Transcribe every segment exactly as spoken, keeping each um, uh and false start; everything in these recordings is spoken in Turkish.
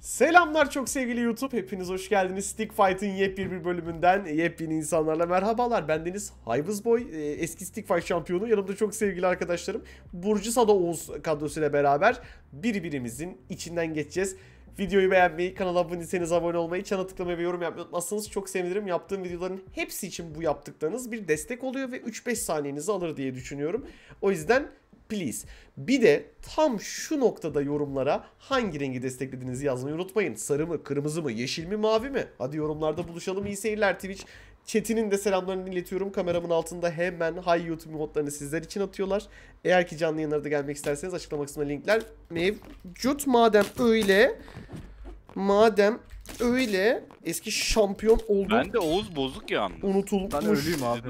Selamlar çok sevgili YouTube. Hepiniz hoş geldiniz. Stick Fight'ın yepyeni bir bölümünden yepyeni insanlarla merhabalar. Bendeniz Hayvızboy, eski Stick Fight şampiyonu. Yanımda çok sevgili arkadaşlarım Burcu Sado Oğuz kadrosuyla beraber birbirimizin içinden geçeceğiz. Videoyu beğenmeyi, kanala abone değilseniz abone olmayı, çana tıklamayı ve yorum yapmayı unutmazsanız çok sevinirim. Yaptığım videoların hepsi için bu yaptıklarınız bir destek oluyor ve üç beş saniyenizi alır diye düşünüyorum. O yüzden please. Bir de tam şu noktada yorumlara hangi rengi desteklediğinizi yazmayı unutmayın. Sarı mı, kırmızı mı, yeşil mi, mavi mi? Hadi yorumlarda buluşalım. İyi seyirler Twitch. Chat'inin de selamlarını iletiyorum. Kameramın altında hemen Hi YouTube modlarını sizler için atıyorlar. Eğer ki canlı yayınlara da gelmek isterseniz açıklama kısmına linkler mevcut. Madem öyle, madem öyle eski şampiyon oldu. Ben de Oğuz bozuk yalnız. Unutulmuş. Ben ölüyüm abi.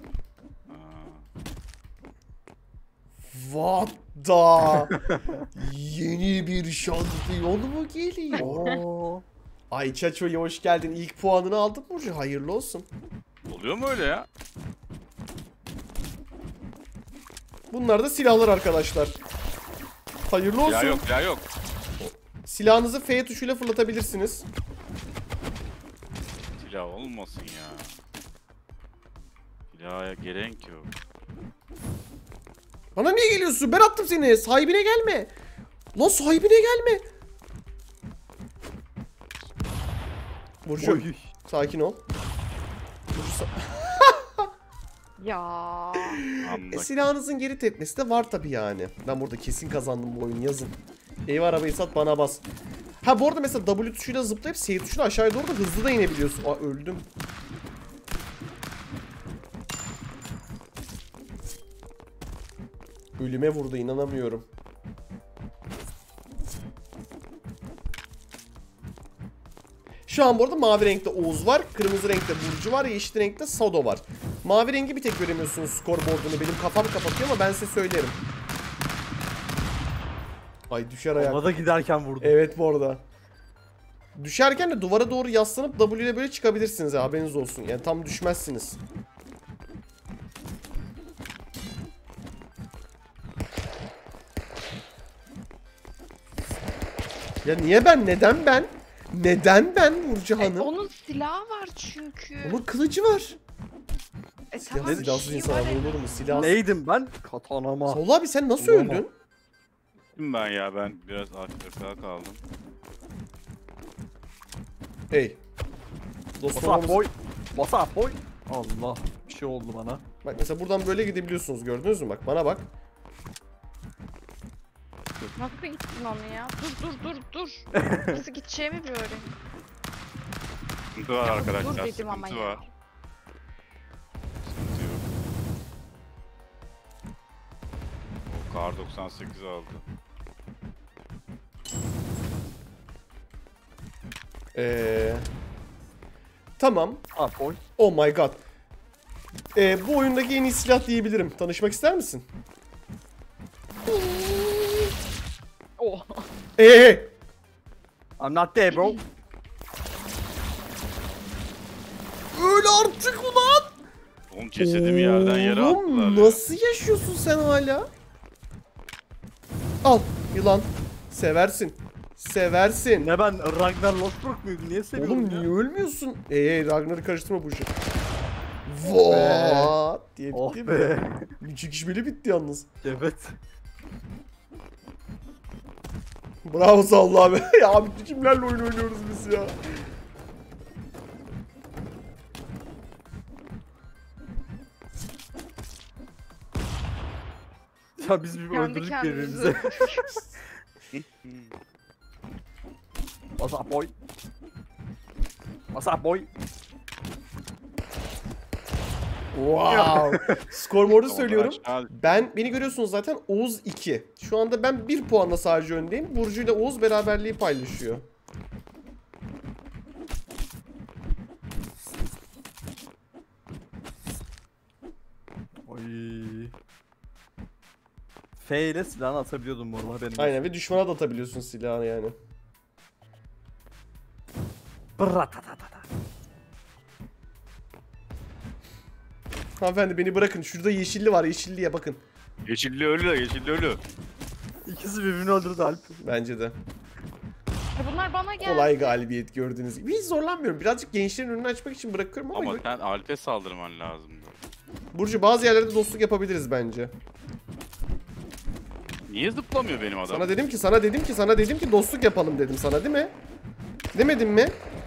What the? Yeni bir şampiyon mu geliyor? Oo. Ay Çaço'ya hoş geldin. İlk puanını aldın Burcu. Hayırlı olsun. Oluyor mu öyle ya? Bunlar da silahlar arkadaşlar. Hayırlı olsun. Ya yok ya yok. Silahınızı F tuşuyla fırlatabilirsiniz. Silah olmasın ya. Silaha gerek yok. Bana niye geliyorsun? Ben attım seni. Sahibine gelme. Lan sahibine gelme. Burcu Oy. sakin ol. Burcu, sa Ya. e, Anladım. silahınızın geri tepmesi de var tabi yani. Ben burada kesin kazandım bu oyunu, yazın. Eyvah, arabayı sat bana bas. Ha bu arada mesela W tuşuyla zıplayıp S tuşuyla aşağıya doğru da hızlı da inebiliyorsun. Aa öldüm. Ölüme vurdu, inanamıyorum. Şu an bu arada mavi renkte Oğuz var, kırmızı renkte Burcu var, yeşil renkte Sado var. Mavi rengi bir tek göremiyorsunuz skorboardunu, benim kafam kapatıyor ama ben size söylerim. Ay düşer ayak. Havada giderken vurdum. Evet bu arada. Düşerken de duvara doğru yaslanıp W ile böyle çıkabilirsiniz ya, haberiniz olsun. Yani tam düşmezsiniz. Ya niye ben? Neden ben? Neden ben Burcu E, Hanım? onun silahı var çünkü. Onun kılıcı var. E, Silah, tamam, bir silahsız şey insana var vurulur mu? Silah. Neydim ben? Katanama. Solu abi sen nasıl Tamam. öldün? Kim ben ya, ben biraz arkada kaldım. Hey. Basa Dostum boy. Basa boy. Allah. Bir şey oldu bana. bak mesela buradan böyle gidebiliyorsunuz, gördünüz mü? Bak bana bak. Nasıl gittin onu ya? Dur dur dur dur. Nasıl gideceğimi bir öğren. Sıkıntı var arkadaşlar. Dur dedim ama Sıkıntı ya. var. Sıkıntı yok. O kar doksan sekiz aldı. Ee, tamam. Ah boy. Oh my god. Ee, bu oyundaki en iyi silah diyebilirim. Tanışmak ister misin? Oh. Ee, I'm not there bro. öl artık ulan. Oğlum cesedimi yerden yere Oğlum, attılar ya. nasıl yaşıyorsun sen hala? Al yılan. Seversin. Seversin. Ne ben Ragnar Lothbrok muyum? Niye seviyorum Oğlum ya? niye ölmüyorsun? Ee Ragnar'ı karıştırma bu işi. What diye Oh bitti be. mi? Bir çekişmeli bitti yalnız. Evet. Bravo Sallı abi. Ya abi kimlerle oyun oynuyoruz biz ya. Ya biz bir Kendi öldürdük kendimizi. birbirimizi. Basa boy. Basa boy. Wow. Scoreboard'u Tamam, söylüyorum. aşağı- Ben, beni görüyorsunuz zaten, Oğuz iki. Şu anda ben bir puanla sadece öndeyim. Burcu ile Oğuz beraberliği paylaşıyor. Oy. F ile silahını atabiliyordum bu arada benim. Aynen, ve düşmana da atabiliyorsun silahını yani. Bratatatata. Hanımefendi beni bırakın. Şurada yeşilli var. Yeşilliye bakın. Yeşilli ölü, yeşilli ölü. İkisi birbirini öldürdü Alp. Bence de. Ya bunlar bana geldi. Kolay galibiyet gördüğünüz gibi. Hiç zorlanmıyorum. Birazcık gençlerin önünü açmak için bırakıyorum ama... Ama sen Alp'e saldırman lazımdı. Burcu bazı yerlerde dostluk yapabiliriz bence. Niye zıplamıyor benim adam? Sana dedim ki, sana dedim ki, sana dedim ki dostluk yapalım dedim sana, değil mi? Demedim mi?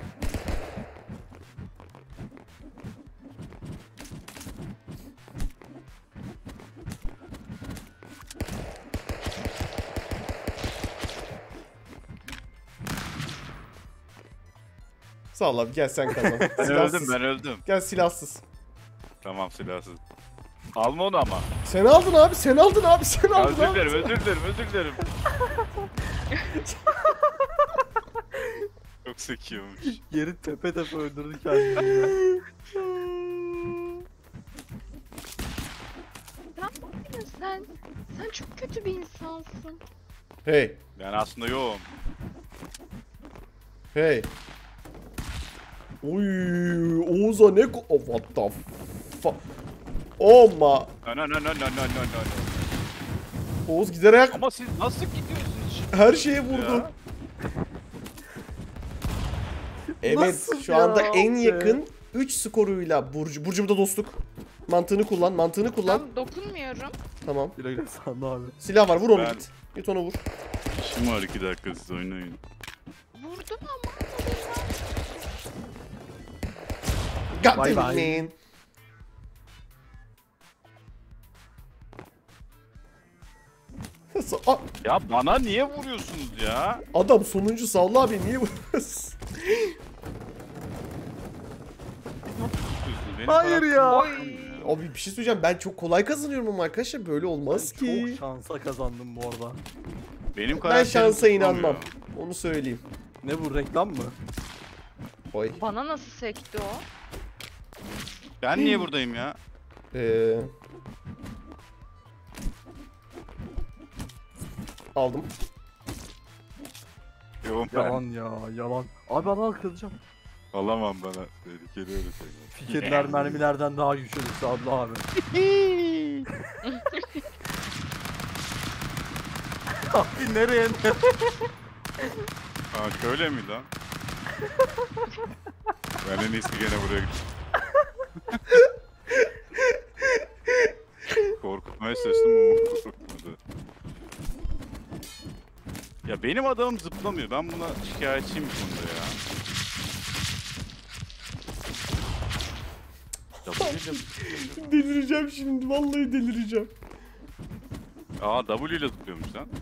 Sağ ol abi, gel sen kazan. Ben Silahsız. öldüm ben öldüm. Gel silahsız. Tamam silahsız. Alma onu ama. Sen aldın abi, sen aldın abi, sen Ya, aldın özür abi. dilerim özür dilerim özür dilerim. Çok sekiyormuş. Geri tepe tepe öldürdü kendini ya. Ne yapıyorsun sen? Sen çok kötü bir insansın. Hey, Ben aslında yoğum. hey. Oy, Oğuz'a ne ko... Oh, what the fuck? Oh ma. No no no no no no no no. Oğuz giderek Ama siz nasıl gidiyorsunuz şimdi? her şeye vurdu. Ya? Evet, Nasıl şu ya? anda en Be. yakın üç skoruyla Burcu. Burcu'da dostluk. Mantığını kullan, mantığını kullan. Ben dokunmuyorum. Tamam. Güle güle sandı abi. Silah var, vur onu Ben- git. Git onu vur. İşim var iki dakika siz oynayın. Vurdum ama. God Bye damn bye. man. Aa, Ya bana niye vuruyorsunuz ya? adam sonuncu Salla abi, niye vuruyorsun? Benim Hayır karakterim ya. yok Abi bir şey söyleyeceğim, ben çok kolay kazanıyorum ama arkadaşlar böyle olmaz Ben ki. çok şansa kazandım bu arada. Benim Ben karakterim şansa zıplamıyor. inanmam. Onu söyleyeyim. Ne bu, reklam mı? Oy. Bana nasıl sekti o? Ben niye buradayım ya? Ee... Aldım. Yoğum ben. Yalan ya, yalan. Abi bana kılacağım. Alamam bana. Tehlikeli öyle şey. Fikirler mermilerden daha güçlü Sadlı abi. Abi nereye ne? Aa şöyle mi lan? Ben en iyisi gene buraya gittim. Korkutmaya çalıştım ama korkutmadı. Ya benim adamım zıplamıyor. Ben buna şikayetçiyim bu konuda ya. W ile zıplıyor. Delireceğim şimdi, vallahi delireceğim. Aa W ile zıplıyormuş lan.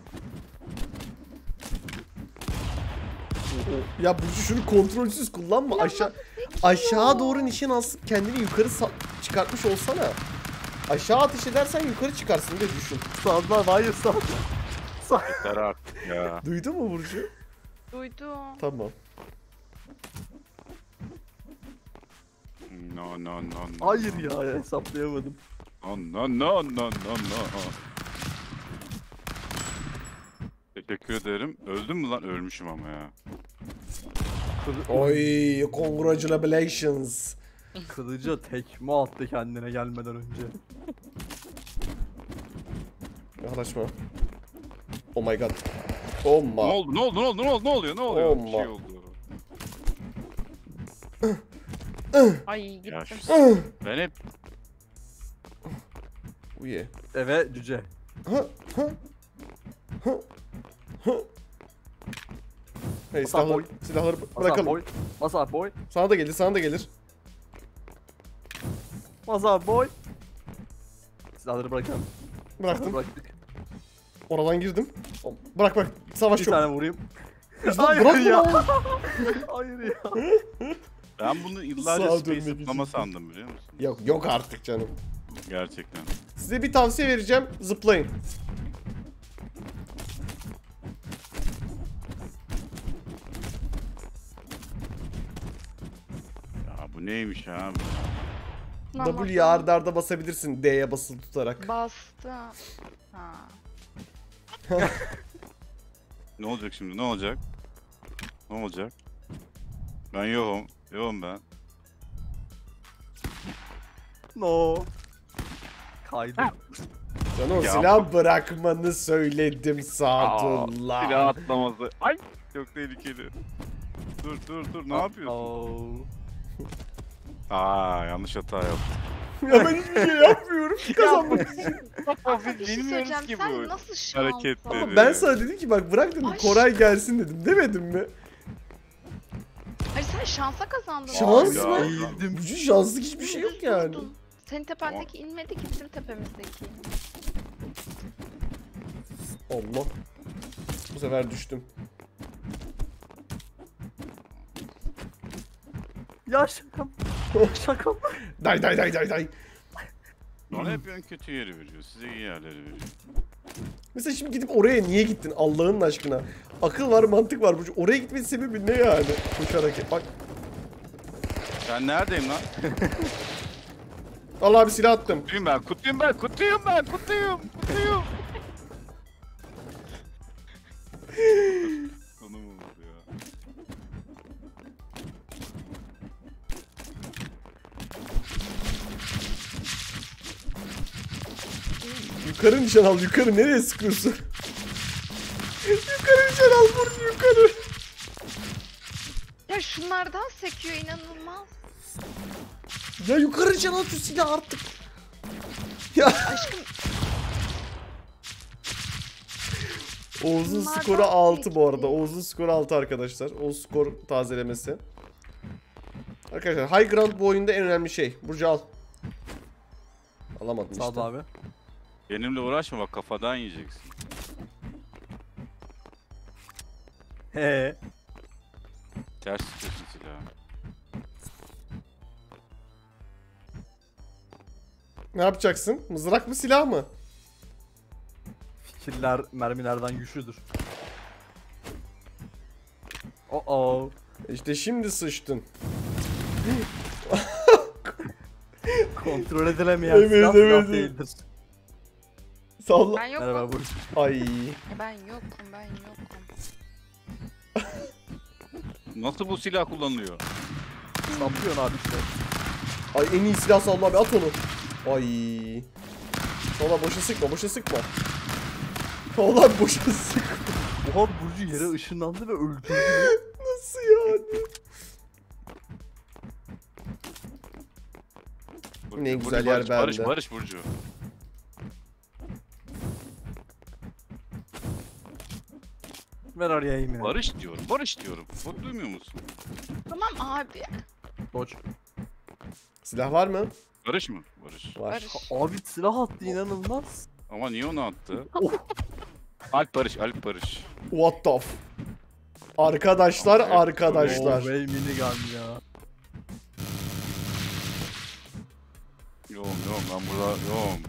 Ya Burcu şunu kontrolsüz kullanma. Aşağı aşağı doğru nişan alsın, kendini yukarı sa- çıkartmış olsana. Aşağı ateş edersen yukarı çıkarsın diye düşün. Sadlı abi, hayır Sadlı. Sadlı. Yeter artık ya. Duydun mu Burcu? Duydum. Tamam. No no no no. Hayır ya, hesaplayamadım. No no no no no no. Teşekkür ederim. Öldüm mü lan? Ölmüşüm ama ya. Kılı- Oy, congratulations. Kılıca tekme attı kendine gelmeden önce. Yaklaşma. Oh my god. Oh Ne my. oldu? Ne oldu? Ne oldu? Ne oldu? Ne oluyor? Ne oluyor? Bir şey Olma. oldu. Ay Ya gittim. şu... Ben hep Oh yeah. Eve cüce. Ha ha ha ha. Hey, Hasan silahları, boy. silahları Masa bırakalım. boy. Masa boy. Sana da gelir, sana da gelir. Masa boy. Silahları bırakalım. Bıraktım. Bıraktık. Oradan girdim. Bırak bırak. Savaş Bir yok. tane vurayım. İşte Hayır bırak ya. ya. Hayır ya. ben bunu Sağa yıllarca dönmek space için. zıplama sandım biliyor musun? Yok yok artık canım. Gerçekten. Size bir tavsiye vereceğim. Zıplayın. Ya bu neymiş abi? W'ye arda arda basabilirsin D'ye basılı tutarak. Bastı. Ha. Ne olacak şimdi? Ne olacak? Ne olacak? Ben yokum. Yokum ben. No. Kaydı. Canım Ya. silah bırakmanı söyledim Sadullah. Silah atlaması. Ay! Çok tehlikeli. Dur dur dur ne yapıyorsun? Oo. Aa yanlış hata yaptım. Ya ben hiçbir şey yapmıyorum ki kazanmak için. Abi bir şey Bilmiyoruz söyleyeceğim. ki Sen bu nasıl şanslı? hareketleri. Ama ben sana dedim ki bak bırak dedim Ay. Koray gelsin dedim. Demedim mi? Hayır sen şansa kazandın. Şans Aa, mı? ya. Eğildim. Gücü şanslık hiçbir şey yok Dümdüz yani. durdun. Senin tependeki inmedi ki bizim tepemizdeki. Allah. Bu sefer düştüm. Ya şakam. Şakam. Day day day day day. Bana hep en kötü yeri veriyor. Size iyi yerleri veriyor. Mesela şimdi gidip oraya niye gittin Allah'ın aşkına? Akıl var, mantık var. Burcu. Oraya gitmenin sebebi ne yani? Koşarak. Bak. Ben neredeyim lan? Allah abi silah attım. Kutuyum ben, kutuyum ben, kutuyum ben, kutuyum, kutuyum. Onu mu vurdu ya? Yukarı nişan al. Yukarı nereye sıkıyorsun? Yukarı nişan al Burcu yukarı. Ya şunlardan sekiyor inanılmaz. Ya yukarı nişan al şu silahı artık. Ya. Aşkım Oğuz'un Bunlardan skoru altı bu arada. peki. Oğuz'un skoru altı arkadaşlar. O skor tazelemesi. Arkadaşlar high ground bu oyunda en önemli şey. Burcu al. Alamadım Sağ ol işte. abi. Benimle uğraşma bak kafadan yiyeceksin. He. Ters tutuyorsun silahı. Ne yapacaksın? Mızrak mı silah mı? Fikirler mermilerden güçlüdür. Oo. İşte şimdi sıçtın. Kontrol edilemeyen Evet, silah evet, silah evet. değildir. Salla. ben yokum. Merhaba Burcu. Ay. Ben yokum ben yokum. Nasıl bu silah kullanılıyor? Sapıyorsun abi işte. Ay en iyi silah Salla abi at onu. Ay. Salla boşa sıkma boşa sıkma. Salla abi boşa sıkma. Oha Burcu yere ışınlandı ve öldürdü. Nasıl yani? Burcu, Ne Burcu, güzel yer Barış, Barış, bende. Barış Burcu. Ver oraya eğimini. Barış diyorum, Barış diyorum. Bak duymuyor musun? Tamam abi. Doç. Silah var mı? Barış mı? Barış. Var. Barış. Abi silah attı inanılmaz. Ama niye onu attı? Oh. Alp Barış, Alp Barış. What the f... Arkadaşlar Abi, arkadaşlar. Oh be minigun ya. Yoğum yoğum ben burada yoğum.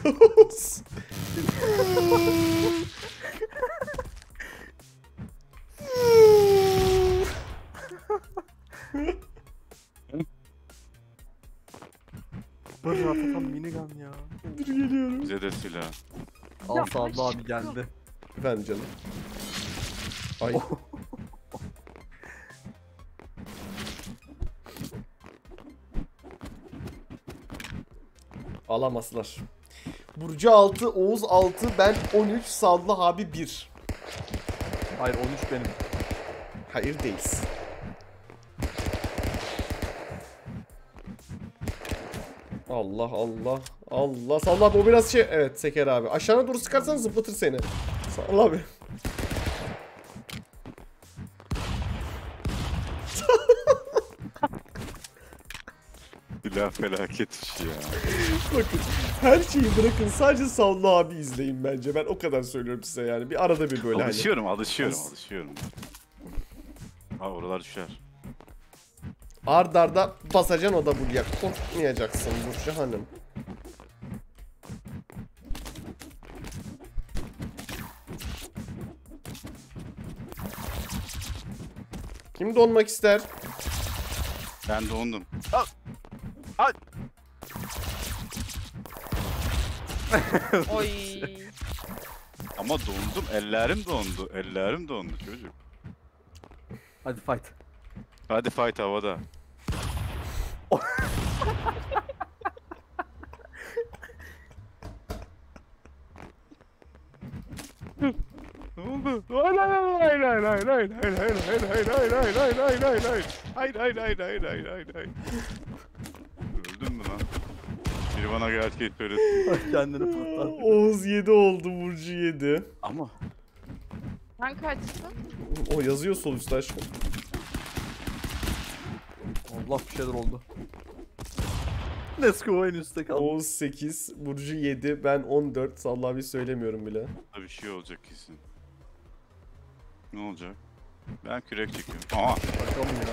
Burcu atatan minigun ya. Dur geliyorum. Bize de silah. Al sağlı abi aşkım. geldi. Efendim canım. Ay. Alamazlar. Burcu altı, Oğuz altı, ben on üç, Sadullah abi bir. Hayır on üç benim. Hayır değiliz. Allah Allah Allah. Sadullah abi o biraz şey, evet Seker abi. Aşağına doğru sıkarsan zıplatır seni. Sadullah abi. Silah felaket iş ya. Bakın her şeyi bırakın sadece Sadullah abi izleyin bence. Ben o kadar söylüyorum size yani. Bir arada bir böyle hani. Alışıyorum, alışıyorum, As- alışıyorum. Ha oralar düşer. Ard arda basacaksın o da buraya. Korkmayacaksın Burcu hanım. Kim donmak ister? Ben dondum. Oy. Ama dondum, ellerim dondu, ellerim dondu çocuk. Hadi fight. Hadi fight havada. Ne oldu? Lay lay lay lay lay. hayır hayır hayır hayır hayır hayır hayır hayır hayır hayır hayır hayır hayır hayır hayır hayır hayır hayır hayır hayır. Öldün mü lan? Biri bana gerçeği söylesin. Kendini patlattı. Oğuz yedi oldu, Burcu yedi. Ama Sen kaçtın? O yazıyor sol üstte aşkım. Allah bir şeyler oldu. Let's go en üstte kaldı. Oğuz sekiz, Burcu yedi, ben on dört. Sallah bir söylemiyorum bile. bir şey olacak kesin. Ne olacak? Ben kürek çekiyorum. Aha. Bakalım ya.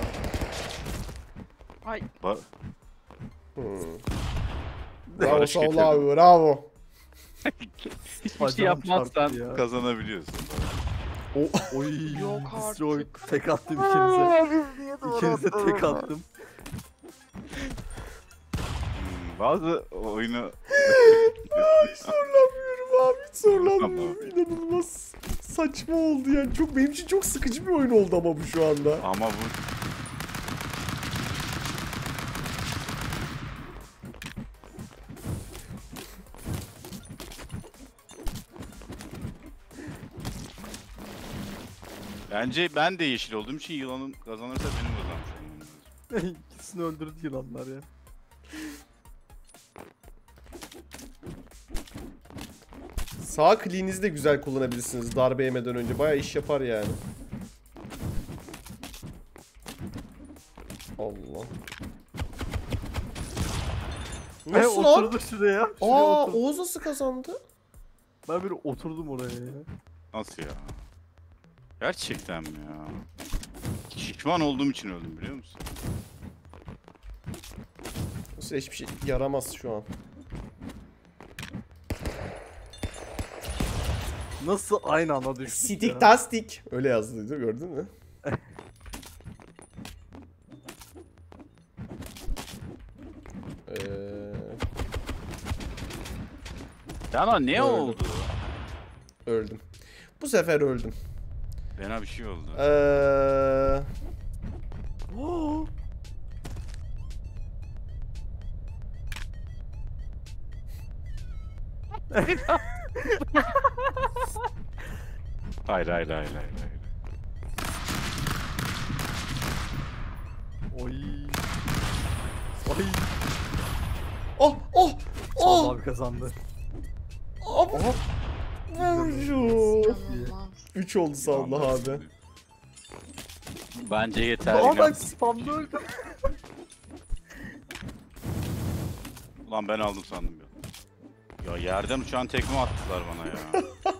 Ay Ba Hmm. Bravo Barış Sallah getirdim. abi, bravo. Hiçbir şey Bacağım yapmazsan çarptı ya. kazanabiliyorsun. O Oy. Yok destroy. artık. Tek attım ikinize. İkinize tek attım. Hmm, bazı oyunu hiç zorlanmıyorum abi, hiç zorlanmıyorum. İnanılmaz saçma oldu yani. Çok benim için çok sıkıcı bir oyun oldu ama bu şu anda. ama bu Bence ben de yeşil olduğum için yılanın kazanırsa benim kazanmış olmam lazım. İkisini öldürdü yılanlar ya. Sağ kliğinizi de güzel kullanabilirsiniz darbe yemeden önce. Bayağı iş yapar yani. Allah. Ve Nasıl lan? oturdu şuraya. Şuraya Aa, oturdu. Oğuz nasıl kazandı? Ben bir oturdum oraya ya. Nasıl ya? Gerçekten mi ya? Şişman olduğum için öldüm biliyor musun? Nasıl hiçbir şey yaramaz şu an. Nasıl aynı anda düştük ya? Stick tastik. Öyle yazdıydı, gördün mü? Eee... Sana ne Öldüm. oldu? Öldüm. Bu sefer öldüm. Bana bir şey oldu. Eee... Oo. Hayır hayır hayır hayır hayır. Oy. Oy. Oh oh Sağ oh! abi kazandı. Abi. Burcu. inanılmaz. üç oldu Sallah abi. Bence yeter. Aa inan. ben spamda öldüm. Ulan ben aldım sandım ya. Ya yerden uçan tekme attılar bana ya.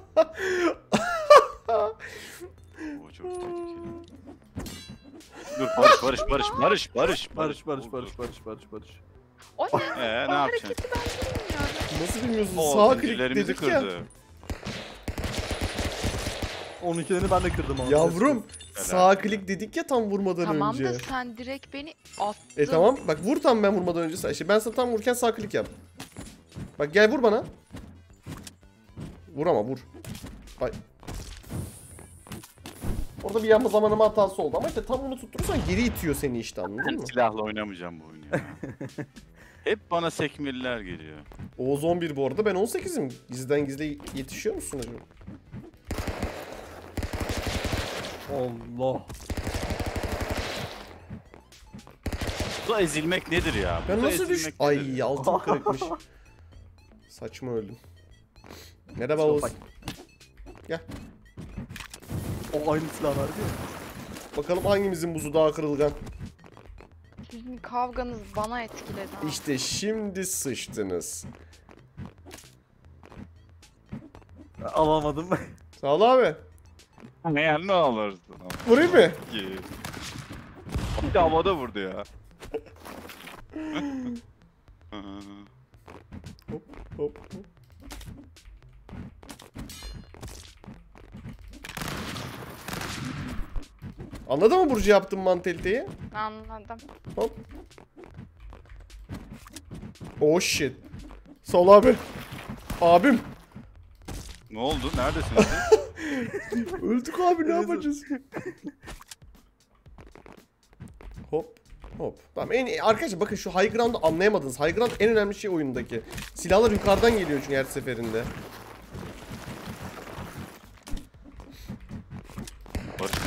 O çok tehlikeli. Dur Barış Barış Barış Barış Barış Barış barış Dur, barış dur. barış barış barış. O ne? Ee ne O yapacaksın? hareketi ben bilmiyorum. Nasıl bilmiyorsun? O Sağ klik zincirlerimizi dedik ya. kırdı. on ikilerini ben de kırdım ama. Yavrum Helal. sağ klik dedik ya tam vurmadan Tamam önce. da sen direkt beni attın. E tamam bak vur tam ben vurmadan önce. Sağ- İşte ben sana tam vururken sağ klik yap. Bak gel vur bana. Vur ama vur. Ay. Orada bir yapma zamanıma hatası oldu ama işte tam onu tutturursan geri itiyor seni işte, anladın Ben mı? silahla oynamayacağım bu oyunu ya. Hep bana sekmeliler geliyor. Oğuz on bir bu arada, ben on sekizim. Gizliden gizle yetişiyor musun acaba? Allah. Bu ezilmek nedir ya? Ben Bu da nasıl düş... ezilmek nedir Ay ya? altım kırıkmış. Saçma öldüm. Merhaba Oğuz. Bak. Gel. O aynı silah var değil mi? Bakalım hangimizin buzu daha kırılgan. Sizin kavganız bana etkiledi. ha. İşte şimdi sıçtınız. Alamadım. Sağ ol abi. Ne yani ne olursun? Vurayım mı? Ki. Bir de havada vurdu ya. Hop hop. Anladın mı Burcu yaptığım mantaliteyi? Anladım. Hop. Oh shit. Sol abi. Abim. Ne oldu? Neredesin sen? Öldük abi, ne yapacağız? Hop. Hop. Tamam en arkadaşlar bakın şu high ground'u anlayamadınız. High ground en önemli şey oyundaki. Silahlar yukarıdan geliyor çünkü her seferinde. Barış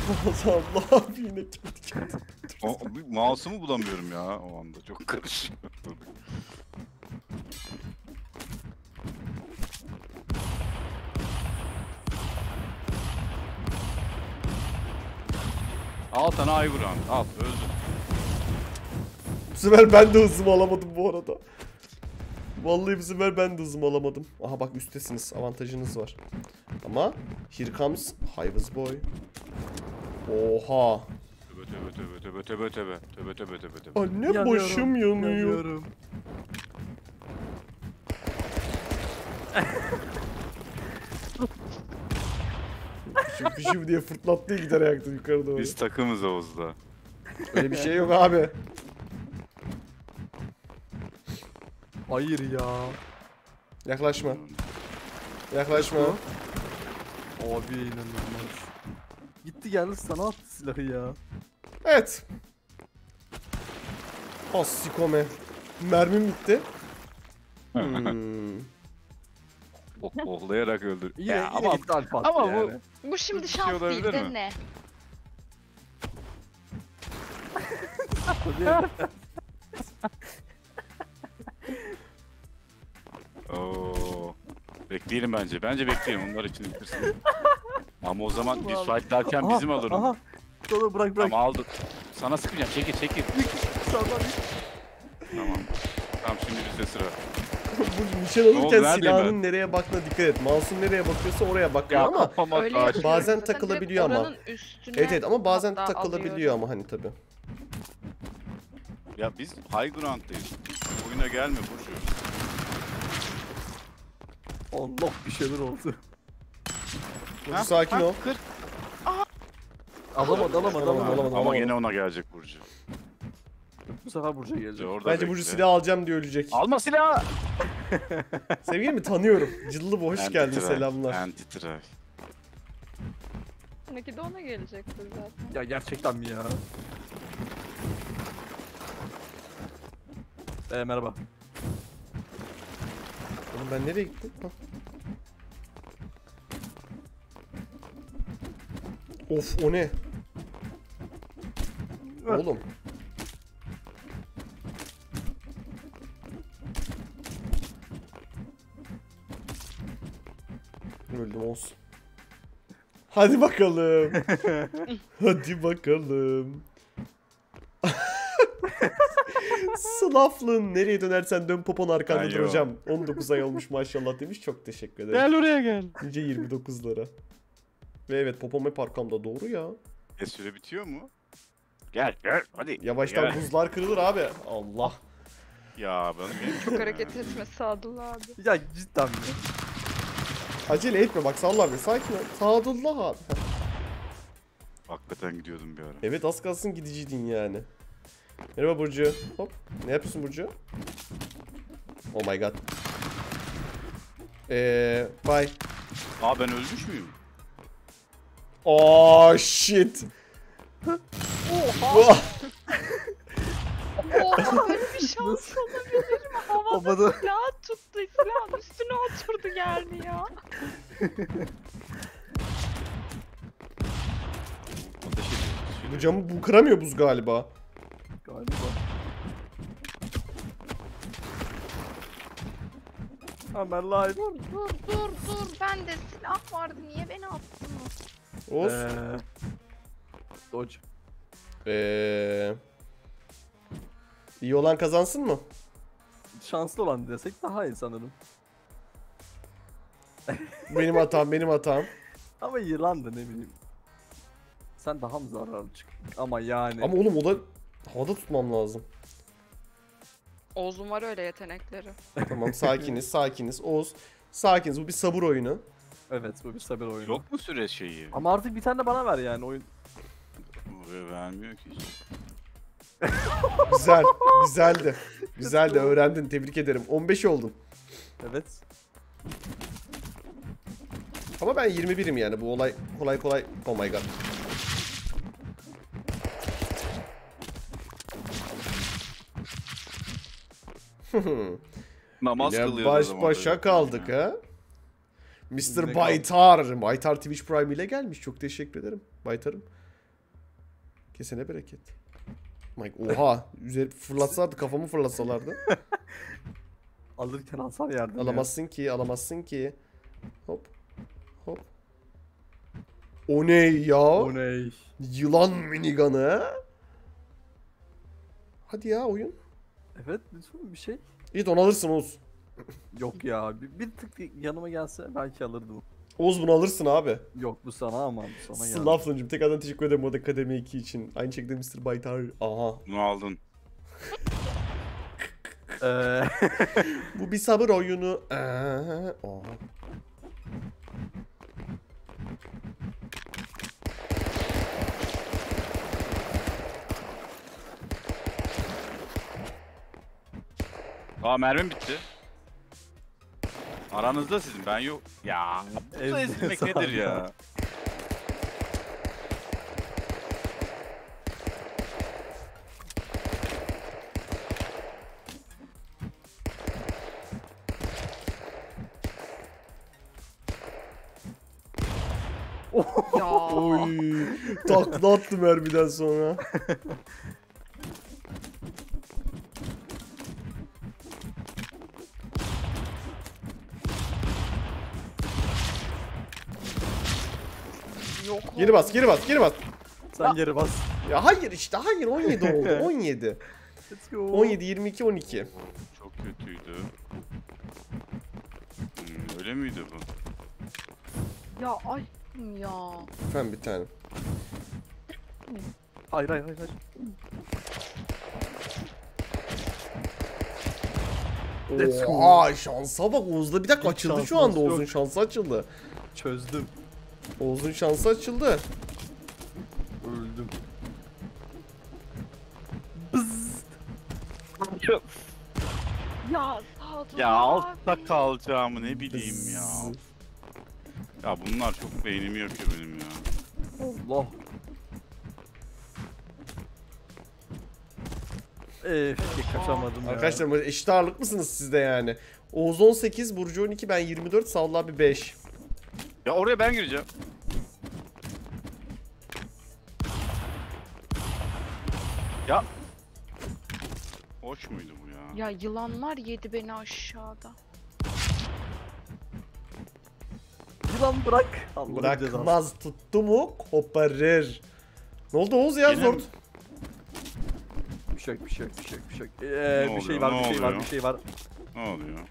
Allah abi yine kendi kendine. O, bir mouse'umu bulamıyorum ya o anda. Çok karışık. Al sana Ayguran. Al öldün. Bu sefer ben de hızımı alamadım bu arada. Vallahi bu sefer ben de hızımı alamadım. Aha bak üsttesiniz. Avantajınız var. Ama here comes Hayvız Boy. Oha. Tövbe tövbe tövbe tövbe tövbe tövbe tövbe tövbe tövbe tövbe. Anne Yanıyorum, başım yanıyor. yanıyorum. Şimdi şimdi diye fırtlattı gider ayakta yukarı doğru. Biz takımız Oğuz'da. Öyle bir şey yok abi. Hayır ya. Yaklaşma. Yaklaşma. Abi inanılmaz. Gitti geldi sana attı silahı ya. Evet. Asikome. Mermim bitti. Hmm. Oh, ohlayarak öldür. Yine, Ya yine ama gitti alfa attı ama bu- yani. Bu şimdi Bir şey şans değil olabilir de mi? ne? Oo. Bekleyelim bence. Bence bekleyelim. Onlar için bitirsin. Ama o zaman biz fightlarken Aha, bizim alırım. Aha. Sonra bırak bırak. Tamam aldık. Sana sıkmayacağım. Çekil çekil. Sağdan Tamam. Tamam şimdi bizde sıra. Bu nişan oldu, alırken neredeyim silahının nereye baktığına dikkat et. Mouse'un nereye bakıyorsa oraya bakıyor Ya ama kafama Öyle kaç. yapıyorum bazen zaten, takılabiliyor direkt ama. oranın üstüne evet evet ama bazen hatta takılabiliyor alıyorum. ama hani tabi. Ya biz high ground'dayız. Oyuna gelme Burcu. Allah bir şeyler oldu. Burcu sakin ol. Kır. Alamadı alamadı Alamadım, alamadı. alamadım. Ama gene ona gelecek Burcu. Bu sefer Burcu'ya gelecek. Orada Bence Burcu bekle. silahı alacağım diye ölecek. Alma silahı. Sevgili mi tanıyorum. Cıllı bu hoş geldin Anti-try, selamlar. Anti-try. Sonraki de ona gelecektir zaten. Ya gerçekten mi ya? Ee, merhaba. Oğlum ben nereye gittim? Hah. Of o ne? Oğlum. Öldüm olsun. Hadi bakalım. Hadi bakalım. Sılaflın nereye dönersen dön popon arkandadır Ay yo. hocam. on dokuz ay olmuş maşallah demiş. Çok teşekkür ederim. Gel oraya gel. Nice yirmi dokuzlara. Ve evet popom hep arkamda doğru ya. E süre bitiyor mu? Gel gel hadi. Yavaştan Gel. buzlar kırılır abi. Allah. Ya ben benim Çok hareket etme Sadullah abi. Ya cidden mi? Acele etme bak salla abi sakin ol. Sadullah abi. Heh. hakikaten gidiyordum bir ara. Evet az kalsın gidiciydin yani. Merhaba Burcu. Hop. Ne yapıyorsun Burcu? Oh my god. Eee bye. Aa ben ölmüş müyüm? Oh shit. Oha! Oha böyle bir şans olabilir mi? Havada Havada. silah tuttu, silahın üstüne oturdu geldi ya. Ateş ediyoruz. Bu camı bu kıramıyor buz galiba. Galiba. Amer live. Dur dur dur dur. Bende silah vardı. Niye beni attınız? Oz. Ee, Dodge. Eee iyi olan kazansın mı? Şanslı olan desek daha iyi sanırım. Benim hatam, benim hatam. Ama İrlanda ne bileyim. Sen daha mı zararlı çık? Ama yani. Ama oğlum o da havada tutmam lazım. Oğuz'un var öyle yetenekleri. Tamam sakiniz, sakiniz. Oğuz, sakiniz. Bu bir sabır oyunu. Evet bu bir sabır oyunu. Yok mu süre şeyi? Ama artık bir tane de bana ver yani oyun. Buraya vermiyor ki hiç. Güzel, güzeldi. Güzeldi, öğrendin. Tebrik ederim. on beş oldun. Evet. Ama ben yirmi birim yani. Bu olay kolay kolay. Oh my god. Namaz Yine kılıyoruz o baş zaman başa böyle. kaldık ha. mister Yine Baytar. Baytar Twitch Prime ile gelmiş. Çok teşekkür ederim. Baytar'ım. Kesene bereket. Mike oha. Üzeri fırlatsalardı kafamı fırlatsalardı. Alırken hasar yardım Alamazsın ki alamazsın ki. Hop. Hop. O ne ya? ya. O ne? Yılan minigun'ı. Hadi ya oyun. Evet lütfen bir şey. İyi de onu alırsın Oğuz. Yok ya bir, bir tık yanıma gelse belki alırdım. Oğuz bunu alırsın abi. Yok bu sana ama bu sana geldi. Slaflıncım tekrardan teşekkür ederim Mod Akademi iki için. Aynı şekilde mister Baytar. Aha. Bunu aldın. Eee Bu bir sabır oyunu. Ee, aha. Aa mermim bitti. Aranızda sizin ben yok. Ya bu da Ezdi ezilmek sana. nedir ya? Ya. Oy. Takla attı mermiden sonra. Yok. Geri bas, geri bas, geri bas. sen geri bas. Ya hayır işte, hayır on yedi oldu. on yedi. Let's go. on yedi, yirmi iki, on iki. Çok kötüydü. Hmm, öyle miydi bu? Ya ay ya. Efendim bir tane. Hayır hayır hayır. hayır. Let's go. Oha şansa bak, Oğuz'da bir dakika Hiç açıldı şu şansımız anda, yok. Oğuz'un şansı açıldı. Çözdüm. Oğuz'un şansı açıldı. Öldüm. Ya sağ ol. Ya altta kalacağımı ne bileyim ya. Ya bunlar çok beynimi yakıyor benim ya. Allah. Eee kaçamadım ya. Arkadaşlar böyle eşit ağırlık mısınız siz de yani? Oğuz on sekiz, Burcu on iki, ben yirmi dört, Salla abi beş. Ya oraya ben gireceğim. Ya. Hoş muydu bu ya? Ya yılanlar yedi beni aşağıda. Yılan bırak. Allah'ın cezası. Bırakmaz, tuttu mu koparır. Ne oldu Oğuz ya, Yine zor. mi? Bir şey yok, bir şey yok, bir şey yok, bir şey yok. Ee, Ne bir şey oluyor, var, ne bir şey var, oluyor? bir şey var. Ne oluyor?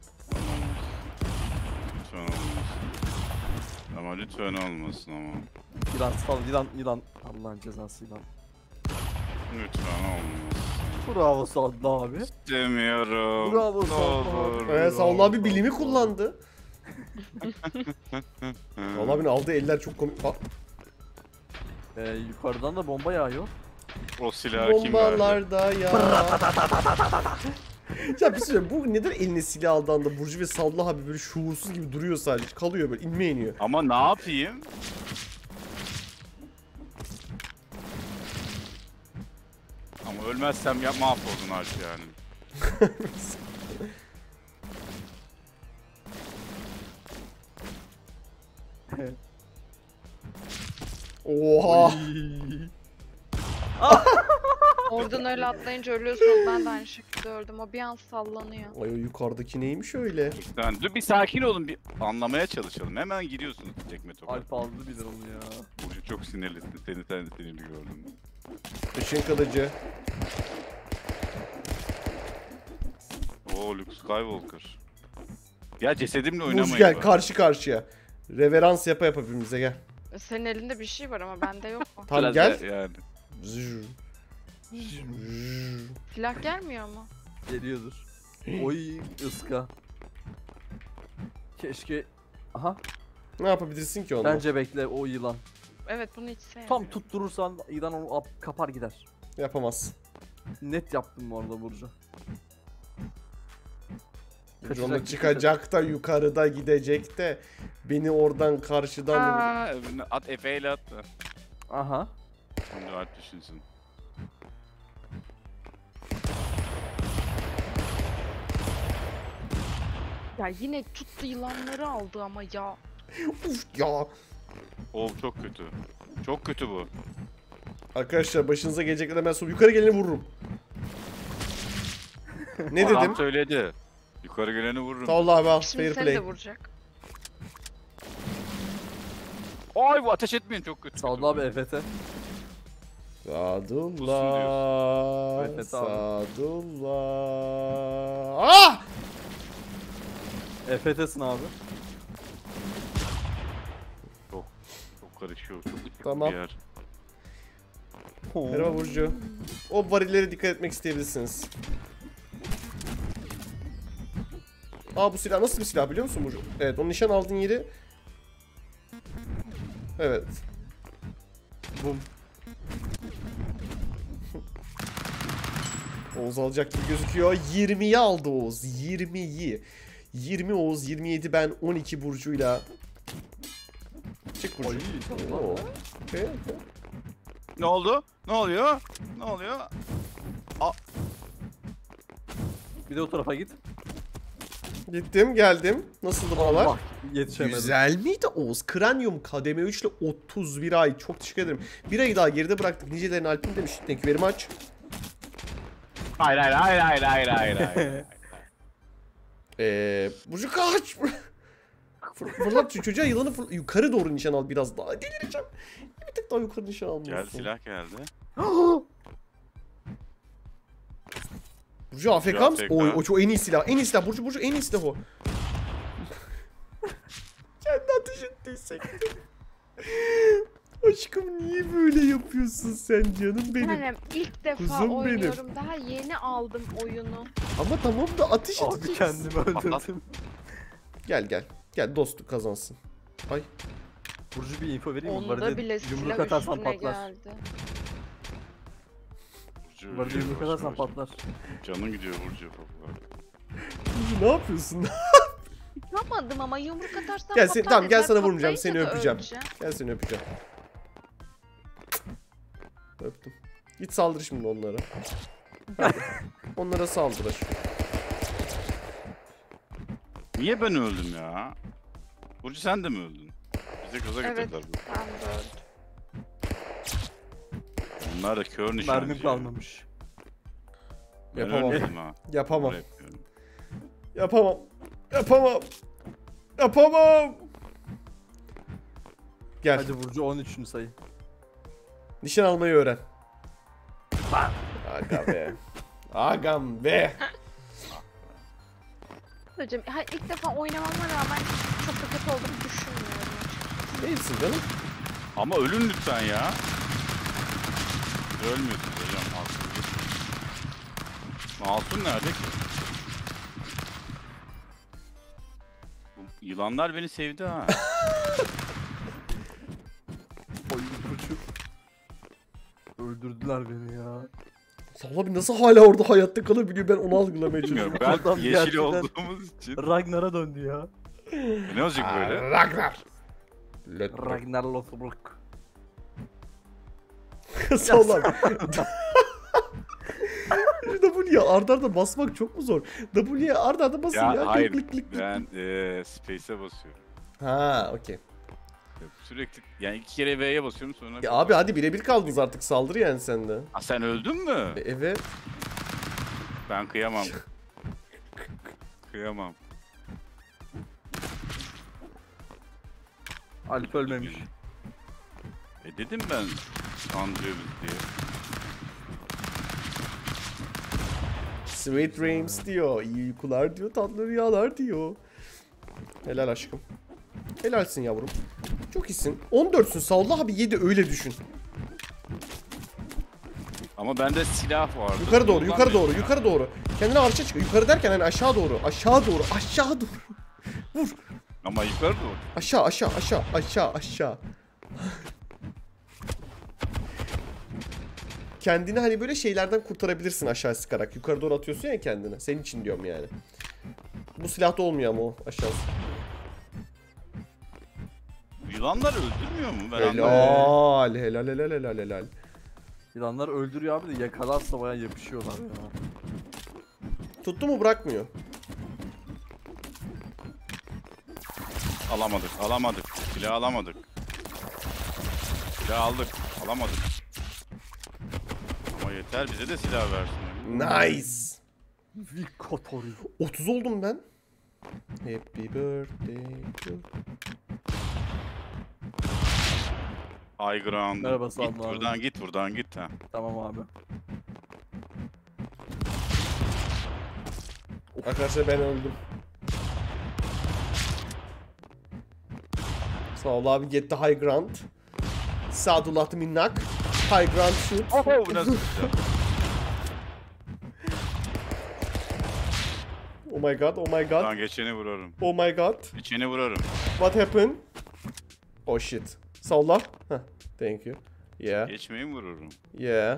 Lütfen olmasın. Ama lütfen olmasın ama. Yılan sal, yılan, yılan. Allah'ın cezası yılan. Lütfen olmasın. Bravo Sadlı abi. İstemiyorum. Bravo, Ne Salla olur. abi. Ee, Salla abi Ne bilimi olur. kullandı. Salla abinin aldığı eller çok komik. Bak, Ee, yukarıdan da bomba yağıyor. O silahı kim verdi? bombalarda ya. Ya bir şey söyleyeyim, bu neden eline silah aldığında da Burcu ve Salla abi böyle şuursuz gibi duruyor sadece. Kalıyor böyle, inme iniyor. Ama ne yapayım? Ama ölmezsem ya mahvoldun artık yani. Oha. Oradan öyle atlayınca ölüyorsunuz. Ben de aynı şekilde öldüm. O bir an sallanıyor. Ay o yukarıdaki neymiş öyle? Sen dur bir sakin olun, bir anlamaya çalışalım. Hemen gidiyorsunuz tekme topa. Alp aldı bilir onu ya. Burcu çok sinirlisin. Seni sen de sinirli gördüm. Işın kılıcı. Oo, Luke Skywalker. Ya cesedimle Burcu oynamayın. gel bak. karşı karşıya. Reverans yapa yapa birbirimize gel. Senin elinde bir şey var ama bende yok mu? Tamam Biraz gel. da Yani. Zzzz. Zzzz. Silah gelmiyor mu? Geliyordur. Oy ıska. Keşke... Aha. Ne yapabilirsin ki onu? Bence bekle o yılan. Evet bunu hiç sevmiyorum. Tam tutturursan yılan onu ap- kapar gider. Yapamaz. Net yaptım bu arada Burcu. Burcu onu Kaçacak, çıkacak da yukarıda gidecek de beni oradan karşıdan... Aa, öbürüne at, Efe ile at da. Aha. Şimdi Alp düşünsün. Ya yine tuttu yılanları aldı ama ya. Uf ya. Oo çok kötü. Çok kötü bu. Arkadaşlar başınıza gelecekler hemen sonra yukarı geleni vururum. Ne Adam dedim? söyledi. Yukarı geleni vururum. Sağ ol abi al. Şimdi Fair seni play. de vuracak. Ay bu ateş etmeyin çok kötü. Sağda abi E F T. Sadullah. Evet, abi. Sadullah. Ah! E F T'sin abi. Çok çok karışıyor. Çok ışık Tamam. bir yer. Merhaba Burcu. O varillere dikkat etmek isteyebilirsiniz. Aa bu silah nasıl bir silah biliyor musun Burcu? Evet o nişan aldığın yeri. Evet. Bum. Oğuz alacak gibi gözüküyor. yirmiyi aldı Oğuz. yirmiyi. yirmi Oğuz, yirmi yedi ben, on iki Burcu'yla. Çık Burcu. Oy, tamam. Oo. Okay, okay. Ne oldu? Ne oluyor? Ne oluyor? Bir de o tarafa git. Gittim geldim. Nasıldı buralar? Allah yetişemedim. Güzel miydi Oğuz? Kranium kademe üç ile otuz bir ay. Çok teşekkür ederim. Bir ayı daha geride bıraktık. Nicelerin Alp'in demiş. Thank you very much. Hayır hayır hayır hayır hayır hayır hayır. Eee... Burcu kaç! Fır- Fırlat şu çocuğa yılanı fır- yukarı doğru nişan al biraz daha. Delireceğim. Bir tık daha yukarı nişan almalısın. Gel silah geldi. Burcu A F K Burcu mısın? A F K. Oy o çok en iyi silah. En iyi silah. Burcu Burcu en iyi silah o. Kendi ateş ettiysek. Aşkım niye böyle yapıyorsun sen canım benim? Hani ilk defa Kuzum benim. oynuyorum. Daha yeni aldım oyunu. Ama tamam da ateş Abi edeceksin. kendimi öldürdüm. Gel gel. Gel dostluk kazansın. Ay. Burcu bir info vereyim mi? Onda Vardı bile yumruk silah atarsan üstüne patlar. geldi. Burcu, Vardı yumruk boş atarsan ver. patlar. Canın gidiyor Burcu. Burcu ne yapıyorsun? Yapamadım ama yumruk atarsan Gel patlar sen- tamam, gel dediler, sana vurmayacağım, seni patlayınca da öpeceğim. öleceğim. Gel seni öpeceğim. Öptüm. Git saldır şimdi onlara. Hadi. Onlara saldır. Niye ben öldüm ya? Burcu sen de mi öldün? Bize gaza Evet, getirdiler bu. ben de öldüm. Bunlar da kör nişancı. Mermim kalmamış. Ben Yapamam. ölmedim ha. Yapamam. Böyle yapıyorum. Yapamam. Yapamam. Yapamam. Gel. Hadi Burcu on üçüncü sayı. Nişan almayı öğren. Aga be. Agam be. Hocam ha, ilk defa oynamama rağmen çok da kötü olduğumu düşünmüyorum. Değilsin canım. Ama ölün lütfen ya. Ölmüyorsun hocam. Masum değil. Masum nerede ki? Bu yılanlar beni sevdi ha. Oy Burcu. Öldürdüler beni ya. Salih abi nasıl hala orada hayatta kalabiliyor ben onu algılamaya Bilmiyorum. çalışıyorum. Ben Adam yeşil gerçekten- olduğumuz için. Ragnar'a döndü ya. Ne olacak böyle? Ragnar. Let Ragnar Lothbrok. Salih abi. Şu W'ye arda arda basmak çok mu zor? W'ye arda arda basın ya. Ya hayır. Klik, klik, klik. Ben eee Space'e basıyorum. Ha okey. Sürekli yani iki kere V'ye basıyorum sonra. Ya abi hadi birebir kaldınız artık saldır yani sen de. Ha, sen öldün mü? E, evet. Ben kıyamam. Kıyamam. Alp ölmemiş. E dedim ben kandırıyoruz diye. Sweet dreams diyor. İyi uykular diyor. Tatlı rüyalar diyor. Helal aşkım. Helalsin yavrum. Çok iyisin. on dörtsün Sallah abi yedi öyle düşün. Ama bende silah vardı. Yukarı doğru, yukarı doğru, Kullanmayayım ya. yukarı doğru. Kendine arşa çık. Yukarı derken hani aşağı doğru, aşağı doğru, aşağı doğru. Vur. Ama yukarı doğru. Aşağı, aşağı, aşağı, aşağı, aşağı. Kendini hani böyle şeylerden kurtarabilirsin aşağı sıkarak. Yukarı doğru atıyorsun ya kendini. Senin için diyorum yani. Bu silahta olmuyor ama o aşağısı. Yılanlar öldürmüyor mu? Ben anlamadım. Helal, helal, helal, helal, helal. Yılanlar öldürüyor abi de yakalarsa bayağı yapışıyorlar ya. Tuttu mu bırakmıyor. Alamadık, alamadık. Silah alamadık. Silah aldık, alamadık. Ama yeter bize de silah versin. Nice. Vikotori. otuz oldum ben. Happy birthday to... High ground. Merhaba, Git Sağ olun abi. buradan git buradan git ha. Tamam abi. Arkadaşlar ben öldüm. Sağ ol abi, get the high ground. Sadullah minnak. High ground shoot. Oho bu nasıl güzel. Oh my god, oh my god. Ben geçeni vurarım. Oh my god. Geçeni vurarım. What happened? Oh shit. Salla. Heh, thank you. Yeah. Geçmeyi mi vururum? Yeah.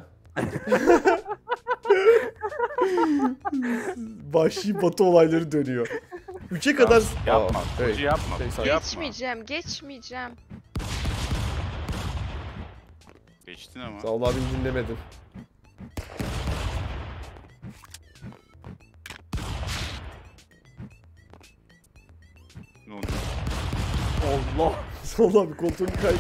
Vahşi batı olayları dönüyor. Üçe kadar... Yapma. Aa, hey. Kocu yapma. Hey, kocu yapma. Geçmeyeceğim, geçmeyeceğim. Geçtin ama. Sağ ol abi, dinlemedin. Ne oldu? Allah. Sağ ol abi, kontrolü kayıp.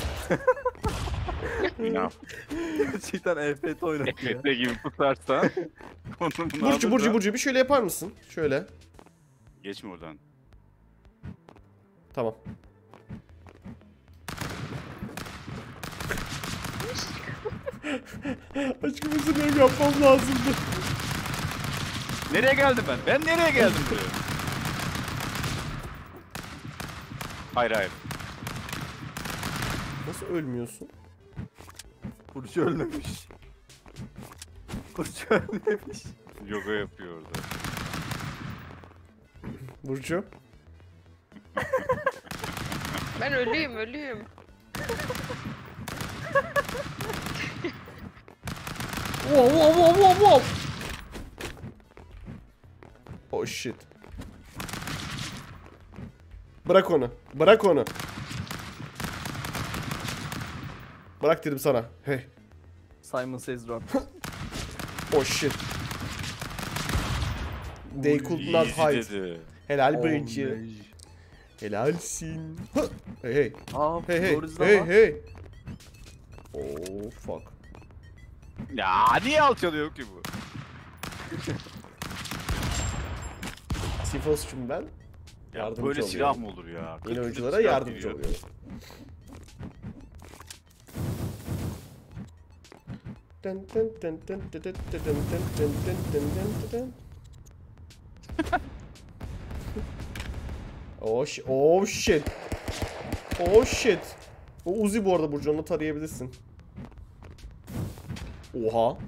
Günah. Gerçekten E F T oynatıyor. Efekte gibi tutarsan. konumunu Burcu, alır Burcu, da- Burcu bir şöyle yapar mısın? Şöyle. Geçme oradan. Tamam. Aşkım özür dilerim, yapmam lazımdı. Nereye geldim ben? Ben nereye geldim buraya? Hayır hayır. Nasıl ölmüyorsun? Burcu ölmemiş. Burcu ölmemiş. Yoga yapıyor orada. Burcu. Ben ölüyüm, ölüyüm. Wow, wow, wow, wow, wow. Oh shit. Bırak onu. Bırak onu. Bırak dedim sana. Hey. Simon Says Run. Oh shit. They could not Easy hide. dedi. Helal Burcu. Helalsin. Hı. Hey hey. Aa, Hey hey. Floriz'de Hey var. hey. Oh fuck. Ya niye alçalıyor ki bu? Sifos'cum ben. Ya Yardımcı böyle oluyor. silah mı olur ya? Yeni Kırk oyunculara silah yardımcı geliyor. oluyor. Dın dın dın dın dın dın dın dın dın dın dın dın dın. Oh shit. Oh shit. Oh shit. O Uzi bu arada Burcu, onu tarayabilirsin. Oha.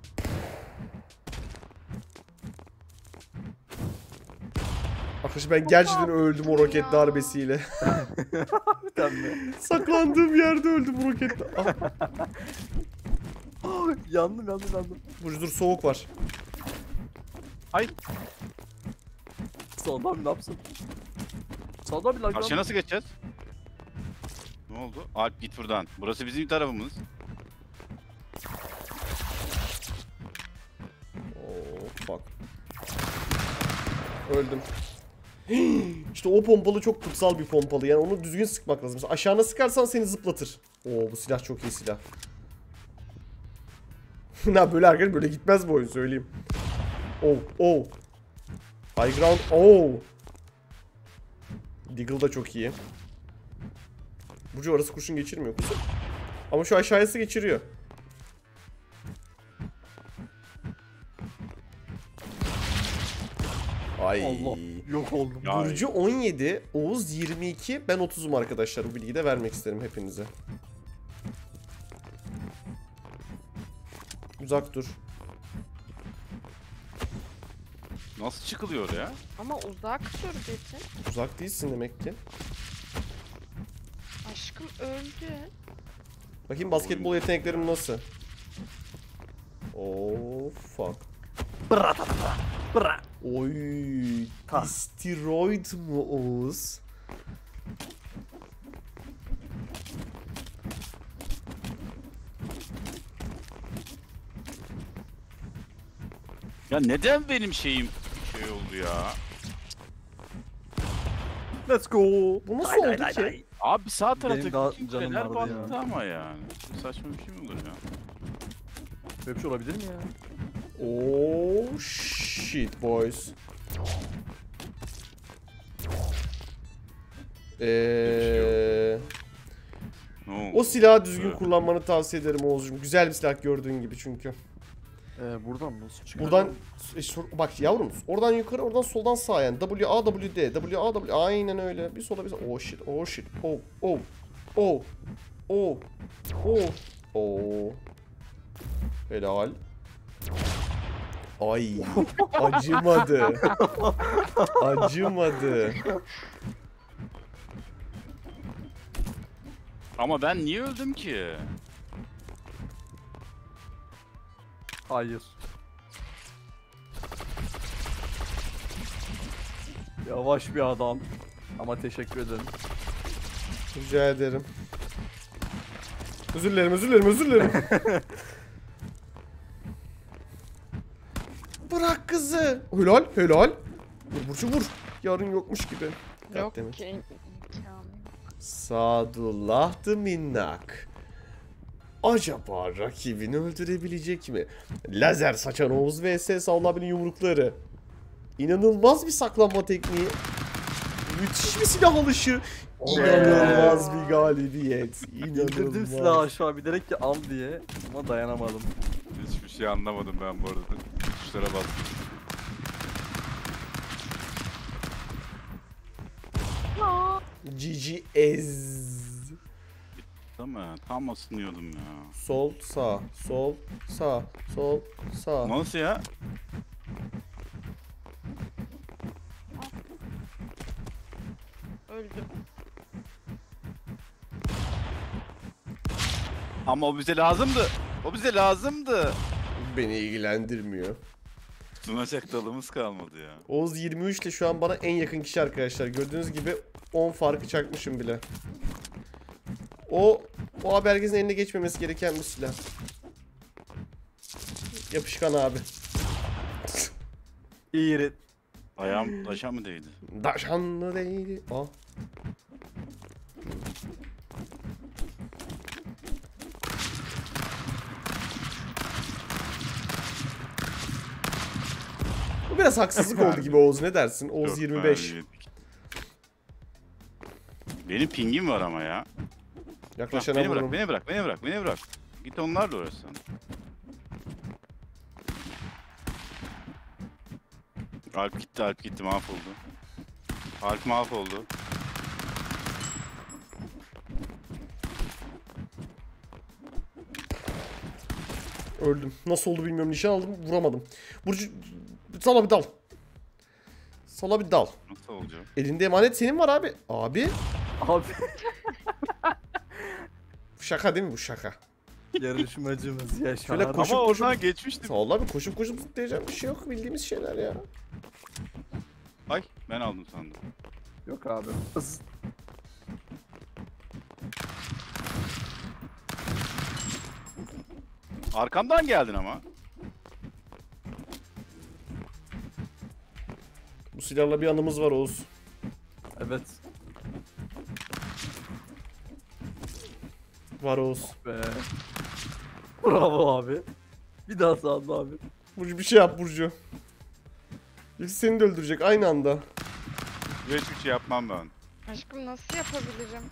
Arkadaşlar ben gerçekten öldüm o roket Ya. darbesiyle. Harbiden mi? Saklandığım yerde öldüm bu roketle. Ah, Yandım yandım yandım. Burcu dur, soğuk var. Ay Sağda abi ne yapsın? Sağda abi lan. karşıya nasıl geçeceğiz? Ne oldu? Alp git buradan. Burası bizim tarafımız. Oh fuck. Öldüm. İşte o pompalı çok kutsal bir pompalı. Yani onu düzgün sıkmak lazım. Mesela aşağına sıkarsan seni zıplatır. Oo bu silah çok iyi silah. Ne böyle arkadaşlar, böyle gitmez bu oyun, söyleyeyim. Oh oh. High ground. Oh. Deagle da çok iyi. Burcu orası kurşun geçirmiyor kuzum. Ama şu aşağısı geçiriyor. Ay. Allah. Yok oldum. Ya Burcu on yedi, Oğuz yirmi iki, ben otuzum arkadaşlar. Bu bilgiyi de vermek isterim hepinize. Uzak dur. nasıl çıkılıyor ya? Ama uzak dur dedin. Uzak değilsin demek ki. Aşkım öldü. Bakayım basketbol yeteneklerim nasıl? Oh fuck. Bıra bıra. Oy. Ta. Steroid mu Oğuz? Ya neden benim şeyim şey oldu ya? Let's go. Bu nasıl Day, oldu day, ki? day, day. Abi sağ Benim daha taraftaki canım kuleler vardı battı ya. ama yani. Saçma bir şey mi olur ya? Böyle bir şey olabilir mi ya? Oh shit boys. Eee... Ne oldu? O silahı düzgün Evet. kullanmanı tavsiye ederim Oğuzcuğum. Güzel bir silah gördüğün gibi çünkü. Ee, buradan nasıl çıkıyor? Buradan e, sor- bak yavrum, oradan yukarı, oradan soldan sağa yani. W A W D, W A W, aynen öyle. Bir sola bir sola. Oh shit, oh shit. Oh, oh. Oh. Oh. Oh. Oh. Helal. Ay. Acımadı. Acımadı. Ama ben niye öldüm ki? Hayır. Yavaş bir adam. Ama teşekkür ederim. Rica ederim. Özür dilerim, özür dilerim, özür dilerim. Bırak kızı. Helal, helal. Vur Burcu vur. Yarın yokmuş gibi. Yok Demek. ki imkanı yok. Sadullah'tı minnak. Acaba rakibini öldürebilecek mi? Lazer saçan Oğuz vs Sallabi'nin yumrukları. İnanılmaz bir saklanma tekniği. Müthiş bir silah alışı. İnanılmaz bir galibiyet. İndirdim İnanılmaz. silahı aşağı bilerek ki al diye. Ama dayanamadım. Hiçbir şey anlamadım ben bu arada. Tuşlara bastım. Aa, G G Ez. Tamam, tam ısınıyordum ya. Sol, sağ, sol, sağ, sol, sağ. Nasıl ya? öldüm. Ama o bize lazımdı. O bize lazımdı. Beni ilgilendirmiyor. Tutunacak dalımız kalmadı ya. Oğuz yirmi üç ile şu an bana en yakın kişi arkadaşlar. Gördüğünüz gibi on farkı çakmışım bile. O o abi herkesin eline geçmemesi gereken bir silah. Yapışkan abi. İyi yeri. Ayağım taşa mı değdi? Daşanlı değdi. Ah. Bu biraz haksızlık oldu gibi Oğuz, ne dersin? Oğuz Yok, yirmi beş. ben yedik. Benim pingim var ama ya. Bak, Yaklaşana beni vururum. bırak, beni bırak, beni bırak, beni bırak. Git onlarla uğraş sen. Alp gitti, Alp gitti, mahvoldu. Alp mahvoldu. Öldüm. Nasıl oldu bilmiyorum. Nişan aldım, vuramadım. Burcu, sana bir dal. Sana bir dal. Nasıl olacak? Elinde emanet senin var abi. Abi. Abi Bu şaka değil mi bu şaka? yarışmacımız yaşar. Şöyle koş- Koşup Ama koşup- oradan geçmiştim. Sağ ol abi, koşup koşup zıplayacağım bir şey yok. Bildiğimiz şeyler ya. Ay, ben aldım sandım. Yok abi. Hız. Arkamdan geldin ama. Bu silahla bir anımız var Oğuz. Evet. Var Oğuz. Be. Bravo abi. Bir daha sağında abi. Burcu bir şey yap Burcu. Birisi seni de öldürecek aynı anda. Ve hiçbir şey yapmam ben. Aşkım nasıl yapabilirim?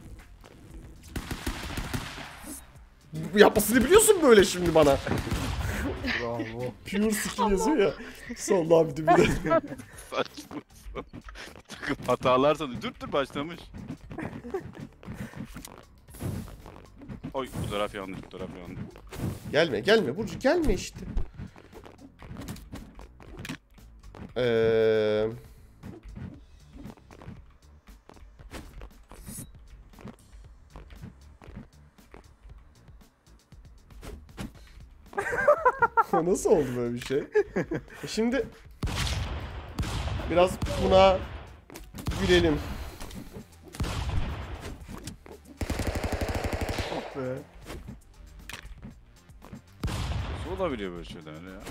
Bu yapmasını biliyorsun böyle şimdi bana. Bravo. Pure skill yazıyor ya. Salla abi de bir de. Saçma sapan. Takım hatalar sanıyor. Dur dur başlamış. Oy bu taraf yanlış, bu taraf yanlış. Gelme gelme Burcu, gelme işte. Eee... Nasıl oldu böyle bir şey? E Şimdi biraz buna gülelim. Ah be. Nasıl olabiliyor böyle şeyler ya?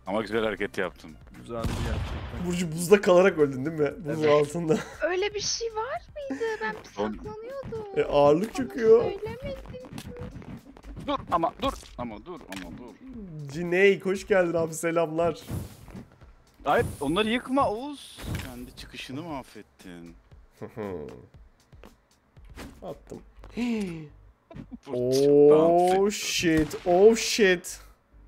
Ama güzel hareket yaptın. Güzeldi gerçekten. Burcu buzda kalarak öldün değil mi? Buzun Evet. altında. Öyle bir şey var mıydı? Ben bir Son- saklanıyordum. E, ağırlık Bana çöküyor. söylemedin. Dur ama dur ama dur ama dur. Ciney hoş geldin abi, selamlar. Hayır onları yıkma Oğuz. Kendi çıkışını mahvettin. Attım. Fırça, Oh dans et. shit, oh shit.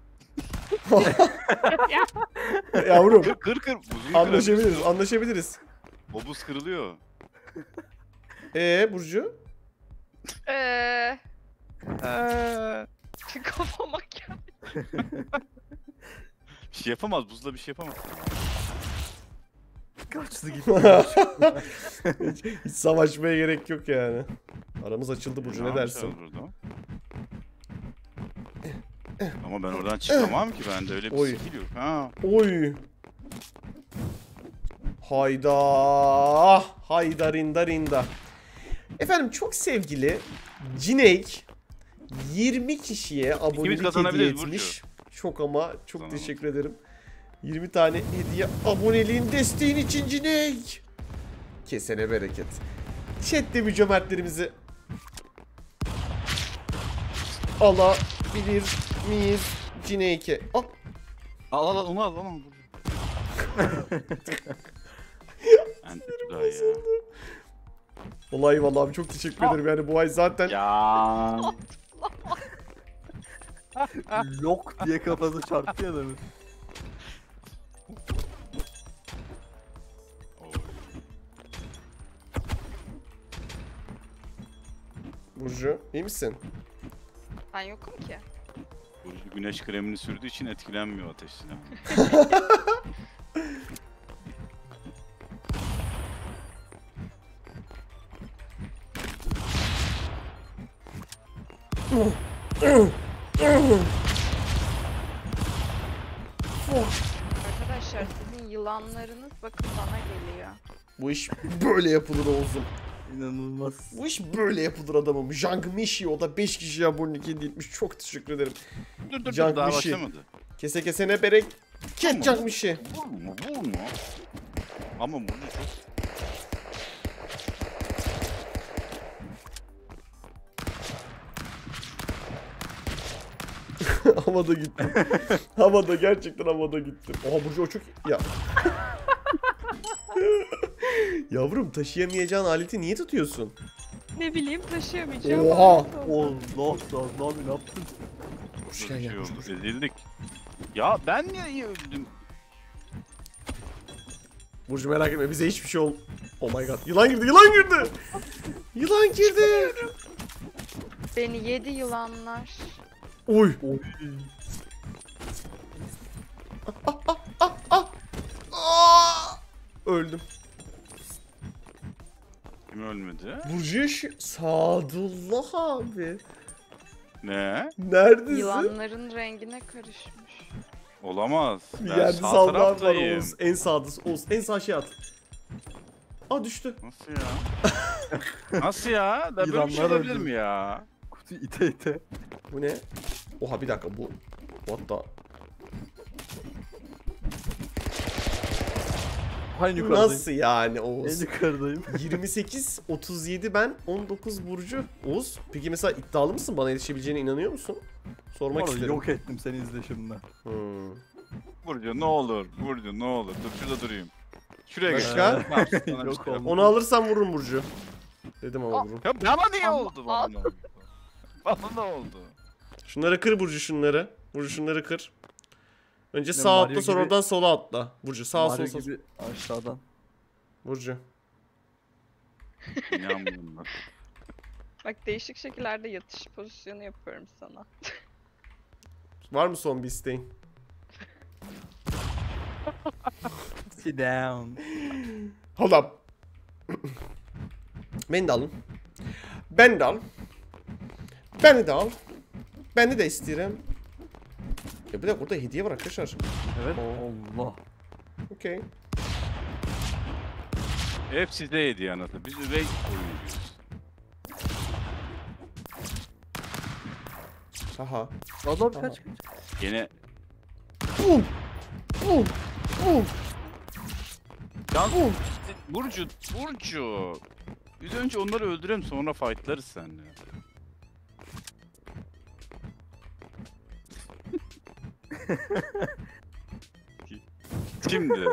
Yavrum, Kır kır kır. Buzuyu anlaşabiliriz, kırabilirsin. anlaşabiliriz. O buz kırılıyor. Ee Burcu? Eee. Eee. Kafama geldi. Bir şey yapamaz. Buzla bir şey yapamaz. Kaçtı gitti. hiç, hiç savaşmaya gerek yok yani. Aramız açıldı Burcu, ne yapacağız dersin? burada? Ama ben oradan çıkamam ki. Bende öyle bir Oy. skill yok. Ha. Oy. Hayda. Haydarinda rinda. Efendim çok sevgili Ciney yirmi kişiye abonelik hediye kazanabiliriz etmiş. Çok ama çok Kazanalım. teşekkür ederim. yirmi tane hediye aboneliğin desteğin için Ciney. Kesene bereket. Chat'te bir cömertlerimizi alabilir miyiz Cineyke? Ah. Al al al onu al onu al. Ente daha ya. Vallahi vallahi abi çok teşekkür ederim. Yani bu ay zaten Ya. Yok diye kafası çarptı ya da mı? Burcu iyi misin? Ben yokum ki. Burcu güneş kremini sürdüğü için etkilenmiyor ateşten. Arkadaşlar sizin yılanlarınız bakın bana geliyor. Bu iş böyle yapılır Oğuz'um. İnanılmaz. Bu iş böyle yapılır adamım. Jang Mishi o da beş kişiye abonelik hediye etmiş. Çok teşekkür ederim. Dur dur Can dur daha bir şey. başlamadı. Kese kesene berek. Ket Jang Mishi. Vurma vurma. Ama bunu çok... Havada gittim. Havada gerçekten havada gittim. Oha Burcu o çok... Ya. Yavrum taşıyamayacağın aleti niye tutuyorsun? Ne bileyim taşıyamayacağım. Oha. Allah Allah abi ne yaptın? Burcu Bir gel şey gel. oldu. Burcu, Burcu. Ezildik. Ya ben niye iyi öldüm? Burcu merak etme bize hiçbir şey ol... Oh my god. Yılan girdi, yılan girdi. Yılan girdi. Beni yedi yılanlar. Oy. Oy. Aa! Öldüm. Kim ölmedi? Burcu yaşı... Sadullah abi. Ne? Neredesin? Yılanların rengine karışmış. Olamaz. Bir Ben yerde sağ sallar var taraftayım. Oğuz. En sağda Oğuz. En sağ şey at. Aa düştü. Nasıl ya? Nasıl ya? Da böyle bir şey Yılanlar olabilir öldü. mi ya? Kutu ite ite. Bu ne? Oha bir dakika bu. What the? Aynı yukarıdayım. Nasıl yani En Oğuz? yukarıdayım. yirmi sekiz otuz yedi ben, on dokuz Burcu. Oğuz peki mesela iddialı mısın? Bana yetişebileceğine inanıyor musun? Sormak Vallahi isterim. yok ettim seni izleşimle. Hmm. Burcu ne olur. Burcu ne olur. Dur şurada durayım. Şuraya geç. Başka? Tamam, sana bir Yok şey yap. oldu. Onu alırsam vururum Burcu. Dedim ama Aa. vururum. Ya bana niye Ama- oldu bana ne oldu? Bana ne oldu? Şunları kır Burcu şunları. Burcu şunları kır. Önce Ya sağ Mario atla sonra gibi- oradan sola atla. Burcu sağ sol Mario sol. gibi aşağıdan. Burcu. İnanmıyorum ben. Bak değişik şekillerde yatış pozisyonu yapıyorum sana. Var mı son bir isteğin? Sit down. Hold up. Beni de alın. Ben de al. Beni de al. Beni de isterim. Ya bir dakika orada hediye var arkadaşlar. Evet. Oo. Allah. Okey. Hep size hediye anlatı. Biz üvey oyuncuyuz. Aha. Adam Tamam. kaç kaç. Yine Boom. Oh. Oh. Can Oh. Burcu, Burcu. Biz önce onları öldürelim sonra fightlarız seninle. Şimdi.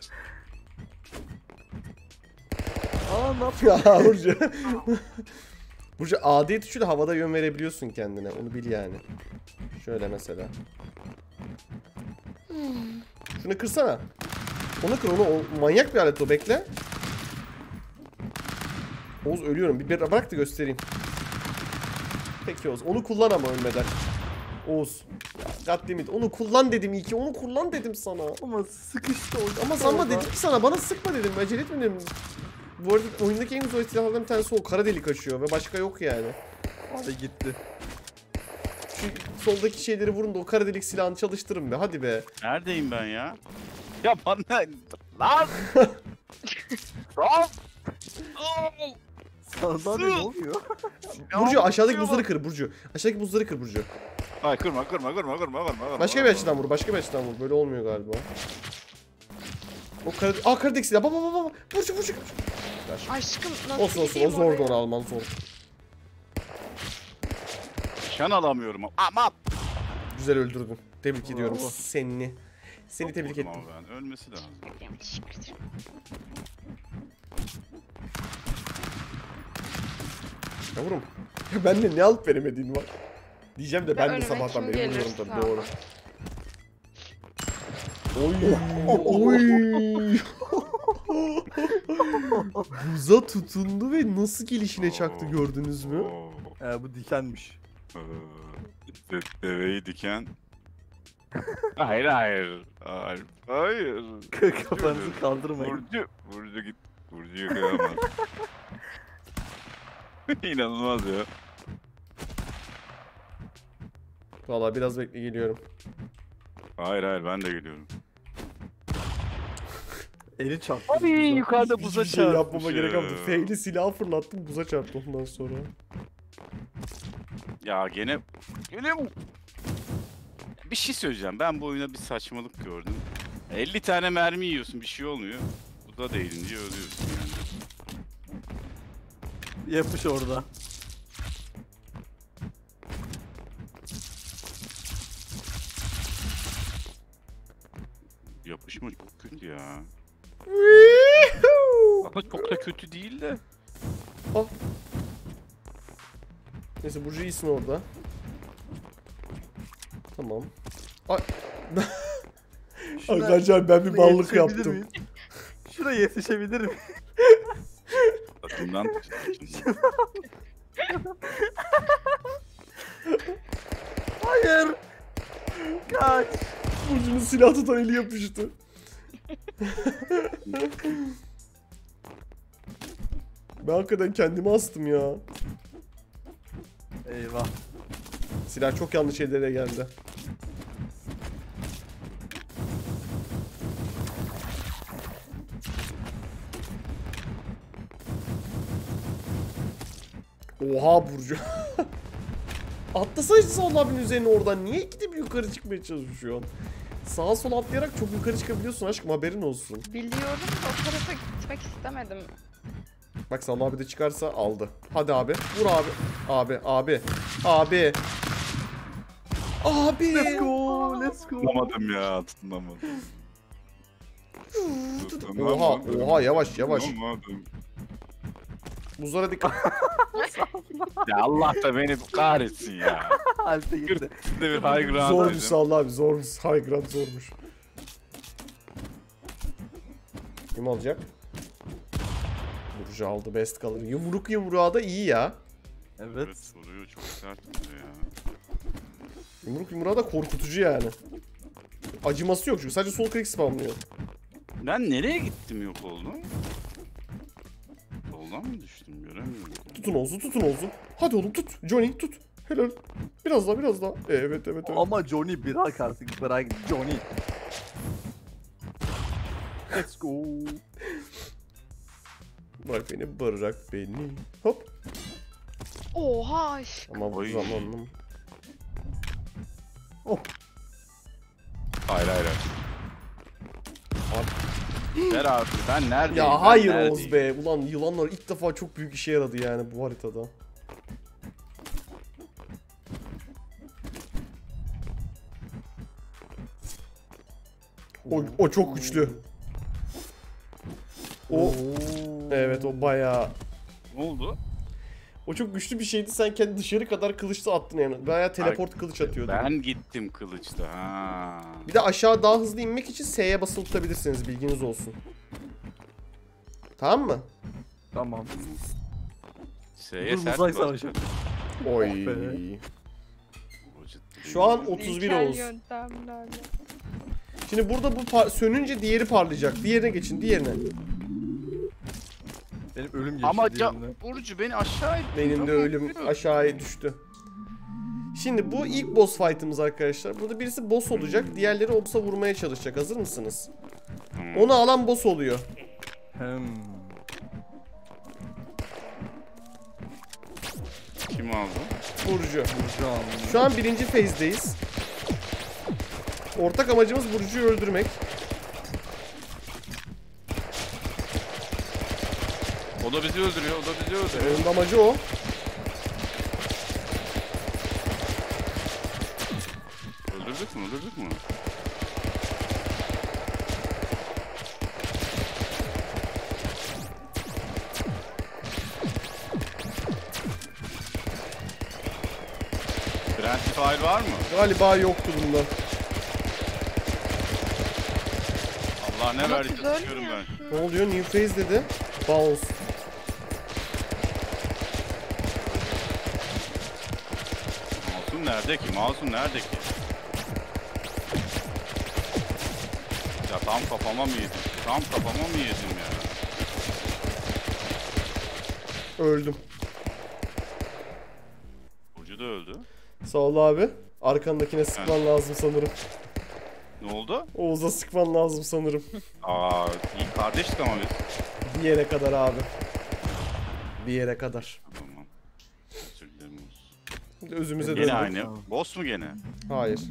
Aa ne yapıyor? Ya Burcu. Burcu A D tuşuyla havada yön verebiliyorsun kendine. Onu bil yani. Şöyle mesela. Şunu kırsana. Onu kır onu. O manyak bir alet o. Bekle. Oğuz ölüyorum. Bir bir bırak da göstereyim. Peki Oğuz. Onu kullan ama ölmeden. Oğuz. Ya goddammit. Onu kullan dedim iyi ki. Onu kullan dedim sana. Ama sıkıştı o. Ama sanma dedim ki sana. Bana sıkma dedim. Acele etme dedim. Bu arada oyundaki en zor silahlardan bir tanesi o. Kara delik açıyor ve başka yok yani. Hadi gitti. Şu soldaki şeyleri vurun da o kara delik silahını çalıştırın be. Hadi be. Neredeyim ben ya? Ya bana... Lan! Lan! Oh! Sağdan ne oluyor? Burcu aşağıdaki buzları kır Burcu. Aşağıdaki buzları kır Burcu. Ay kırma kırma kırma kırma kırma kırma. Başka bir açıdan vur. Başka bir açıdan vur. Böyle olmuyor galiba. O kara... Aa kara delik silah. Baba baba baba. Burcu Burcu. Ver. Aşkım nasıl Olsun olsun. O gideyim zordu oraya? onu alman zor. Şan alamıyorum ama. Güzel öldürdün. Tebrik ediyorum Bravo. seni. Seni tebrik Vurdum ettim. ama ben. Ölmesi lazım. Teşekkür ederim. Yavrum. Ben de ne alıp veremediğin var. Diyeceğim de Ya ben de önüme sabahtan kim beri vuruyorum gelirse tabii doğru. ama. Oy. Oy. Buza tutundu ve nasıl gelişine çaktı gördünüz mü? Oo. Ee, bu dikenmiş. Ee, de- Deveyi diken. Hayır hayır. Hayır. Hayır. Kafanızı kaldırmayın. Burcu. Burcu git. Burcu'yu kıyamaz. İnanılmaz ya. Vallahi biraz bekle geliyorum. Hayır hayır ben de geliyorum. Eli çarptı. Abi bize. yukarıda Hiçbir buza şey yapmama çarpmış gerek ya. kalmadı. Feyli silahı fırlattım buza çarptı ondan sonra. Ya gene... Gene bu... Bir şey söyleyeceğim. Ben bu oyuna bir saçmalık gördüm. elli tane mermi yiyorsun bir şey olmuyor. Bu da değilince ölüyorsun yani. Yapış orada. Yapışma çok kötü ya. Ama çok da kötü değil de. Ah. Neyse Burcu iyisin orada. Tamam. Ay. Şuna- Arkadaşlar ben bir şuna ballık yetişebilir yaptım. miyim? Şuraya yetişebilir miyim? Tadından Hayır. Kaç. Burcu'nun silah tutan eli yapıştı. Ben hakikaten kendimi astım ya. Eyvah. Silah çok yanlış ellere geldi. Oha Burcu. Atlasana işte Sağol abinin üzerine oradan. Niye gidip yukarı çıkmaya çalışıyorsun? Sağa sola atlayarak çok yukarı çıkabiliyorsun aşkım, haberin olsun. Biliyorum da o tarafa gitmek istemedim. Bak Sağol abi de çıkarsa aldı. Hadi abi. Vur abi. Abi abi. Abi. Abi. Let's go. Let's go. Tutamadım ya tutunamadım. Oha oha yavaş yavaş. Tutamadım. Buzlara dikkat. Ya Allah da beni kahretsin ya. Alp'e gitti. Kırkında bir high ground Zormuş dedim. Sağol abi, zormuş. High ground zormuş. Kim alacak? Burcu aldı, best kalır. Yumruk yumruğa da iyi ya. Evet. Evet soruyor çok sert oluyor ya. Yumruk yumruğa da korkutucu yani. Acıması yok çünkü sadece sol klik spamlıyor. Ben nereye gittim yok oldum? Soldan mı düştüm göremiyorum. Tutun Oğuz'u, tutun Oğuz'u. Hadi oğlum tut. Johnny tut. Helal. Biraz daha, biraz daha. Evet, evet, evet. Ama Johnny bırak artık. Bırak Johnny. Let's go. Bırak beni, bırak beni. Hop. Oha aşkım. Ama bu Oy. zamanım. Oh. Hayır hayır hayır. Ver abi. Ben neredeyim? Ya Ben hayır neredeyim? Oğuz be. Ulan yılanlar ilk defa çok büyük işe yaradı yani bu haritada. O, o çok güçlü. O evet o bayağı Ne oldu? o çok güçlü bir şeydi. Sen kendi dışarı kadar kılıçla attın yani. Bayağı teleport kılıç atıyordu. Ben gittim kılıçta. Ha. Bir de aşağı daha hızlı inmek için S'ye basılı tutabilirsiniz. Bilginiz olsun. Tamam mı? Tamam. S'ye Dur sert uzay bas. savaşı. Oy. Oh be. Şu an otuz bir İlkel Oğuz. yöntemlerle. Şimdi burada bu par- sönünce diğeri parlayacak. Diğerine geçin, diğerine. Benim ölüm geçti Ama ca- diğerine. Burcu beni aşağı itti. Benim de ölüm aşağıya düştü. Şimdi bu ilk boss fight'ımız arkadaşlar. Burada birisi boss olacak. Diğerleri boss'a vurmaya çalışacak. Hazır mısınız? Hmm. Onu alan boss oluyor. Hem. Kim aldı? Burcu. Burcu aldım. Şu an birinci phase'deyiz. Ortak amacımız Burcu'yu öldürmek. O da bizi öldürüyor. O da bizi öldürüyor. Onun amacı o. Öldürdük mü? Öldürdük mü? Friendly fire var mı? Galiba yoktu bunda. Allah ne Ama verdiyse siz sıçıyorum ben. ölmüyorsunuz. Ne oluyor? New phase dedi. Bounce. Masum nerede ki? Masum nerede ki? Ya tam kafama mı yedim? Tam kafama mı yedim ya? Öldüm. Burcu da öldü. Sağ ol abi. Arkandakine sıkman lazım sanırım. Ne oldu? Oğuz'a sıkman lazım sanırım. Aa, iyi kardeştik ama biz. Bir yere kadar abi. Bir yere kadar. Tamam. Özür dilerim. Şimdi özümüze Gene döndük. aynı. Boss mu gene? Hayır.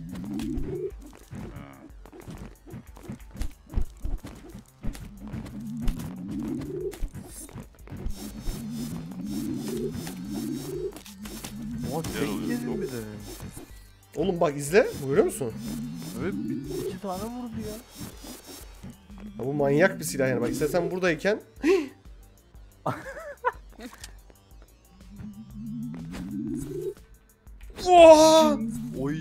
Ama Güzel tek oluyor. yedim bir de. Oğlum bak izle. Görüyor musun? Evet bir- iki tane vurdu ya. Ya bu manyak bir silah yani. Bak istersen buradayken. Oha! Oy.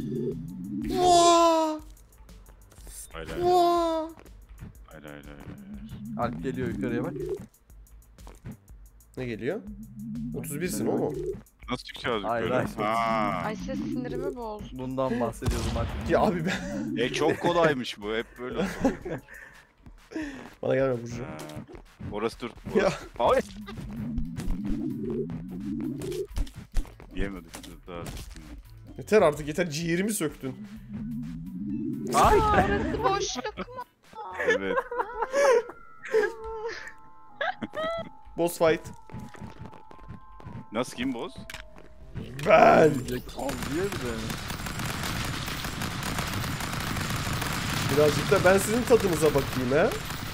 Oha! Hayır hayır. Oha! Hayır hayır hayır. Alp geliyor yukarıya bak. Ne geliyor? otuz birsin o mu? Nasıl çıkacağız Hayır, yukarı? hayır. Ha. Ay ses sinirimi bozdu. Bundan bahsediyordum Alp. Ya abi ben. E çok kolaymış bu. Hep böyle oldu. Bana gelme Burcu. Ha. Orası dur. Ya. Orası. Hayır. Yemedik. Dur, daha düzgün. Yeter artık yeter. Ciğerimi söktün. Ay. Aa, orası boşluk mu? Evet. Boss fight. Nasıl kim boss? Ben. Al diye bir de. Birazcık da ben sizin tadınıza bakayım he.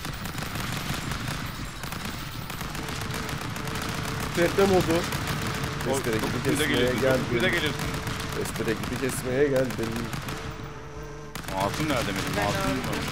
Tretme modu. Testere gibi Bize kesmeye geliyorsun. Bize geldim. geliyorsun. Testere gibi kesmeye geldim. Masum nerede benim? Ben Masum öldüm. var.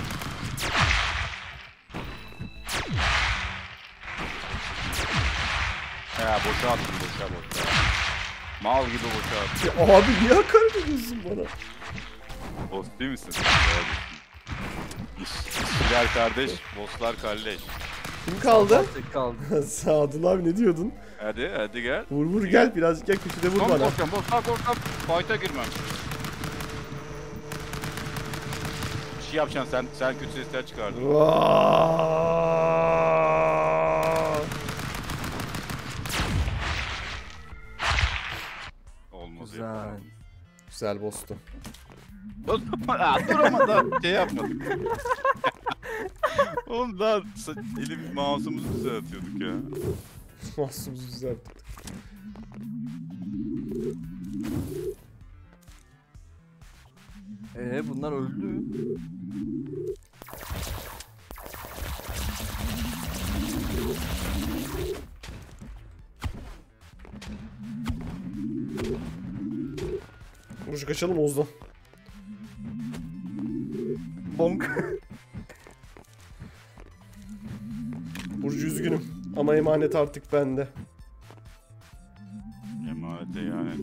He boşa attım boşa boşa. Mal gibi boşa attım. Ya abi niye hakaret ediyorsun bana? Boss değil misin? Doğru. İş, işçiler kardeş, bosslar kalleş. Kim kaldı? Tek kaldı. Sadullah abi ne diyordun? Hadi hadi gel. Vur vur gel birazcık gel köşede vur Tam bana. korkacağım, bosslar korkacağım. Fight'a girmem. Bir şey yapacaksın sen, sen kötü sesler çıkardın. Vaaay. Olmaz Güzel. ya. Güzel boss'tu. Aa, dur ama da şey yapmadık. Oğlum daha sa- elim mouse'umuzu düzeltiyorduk ya. Mahsumuz güzel. Ee bunlar öldü. Burcu kaçalım Oğuz'dan. Bonk. Burcu üzgünüm. Ama emanet artık bende. Emanet ihanet.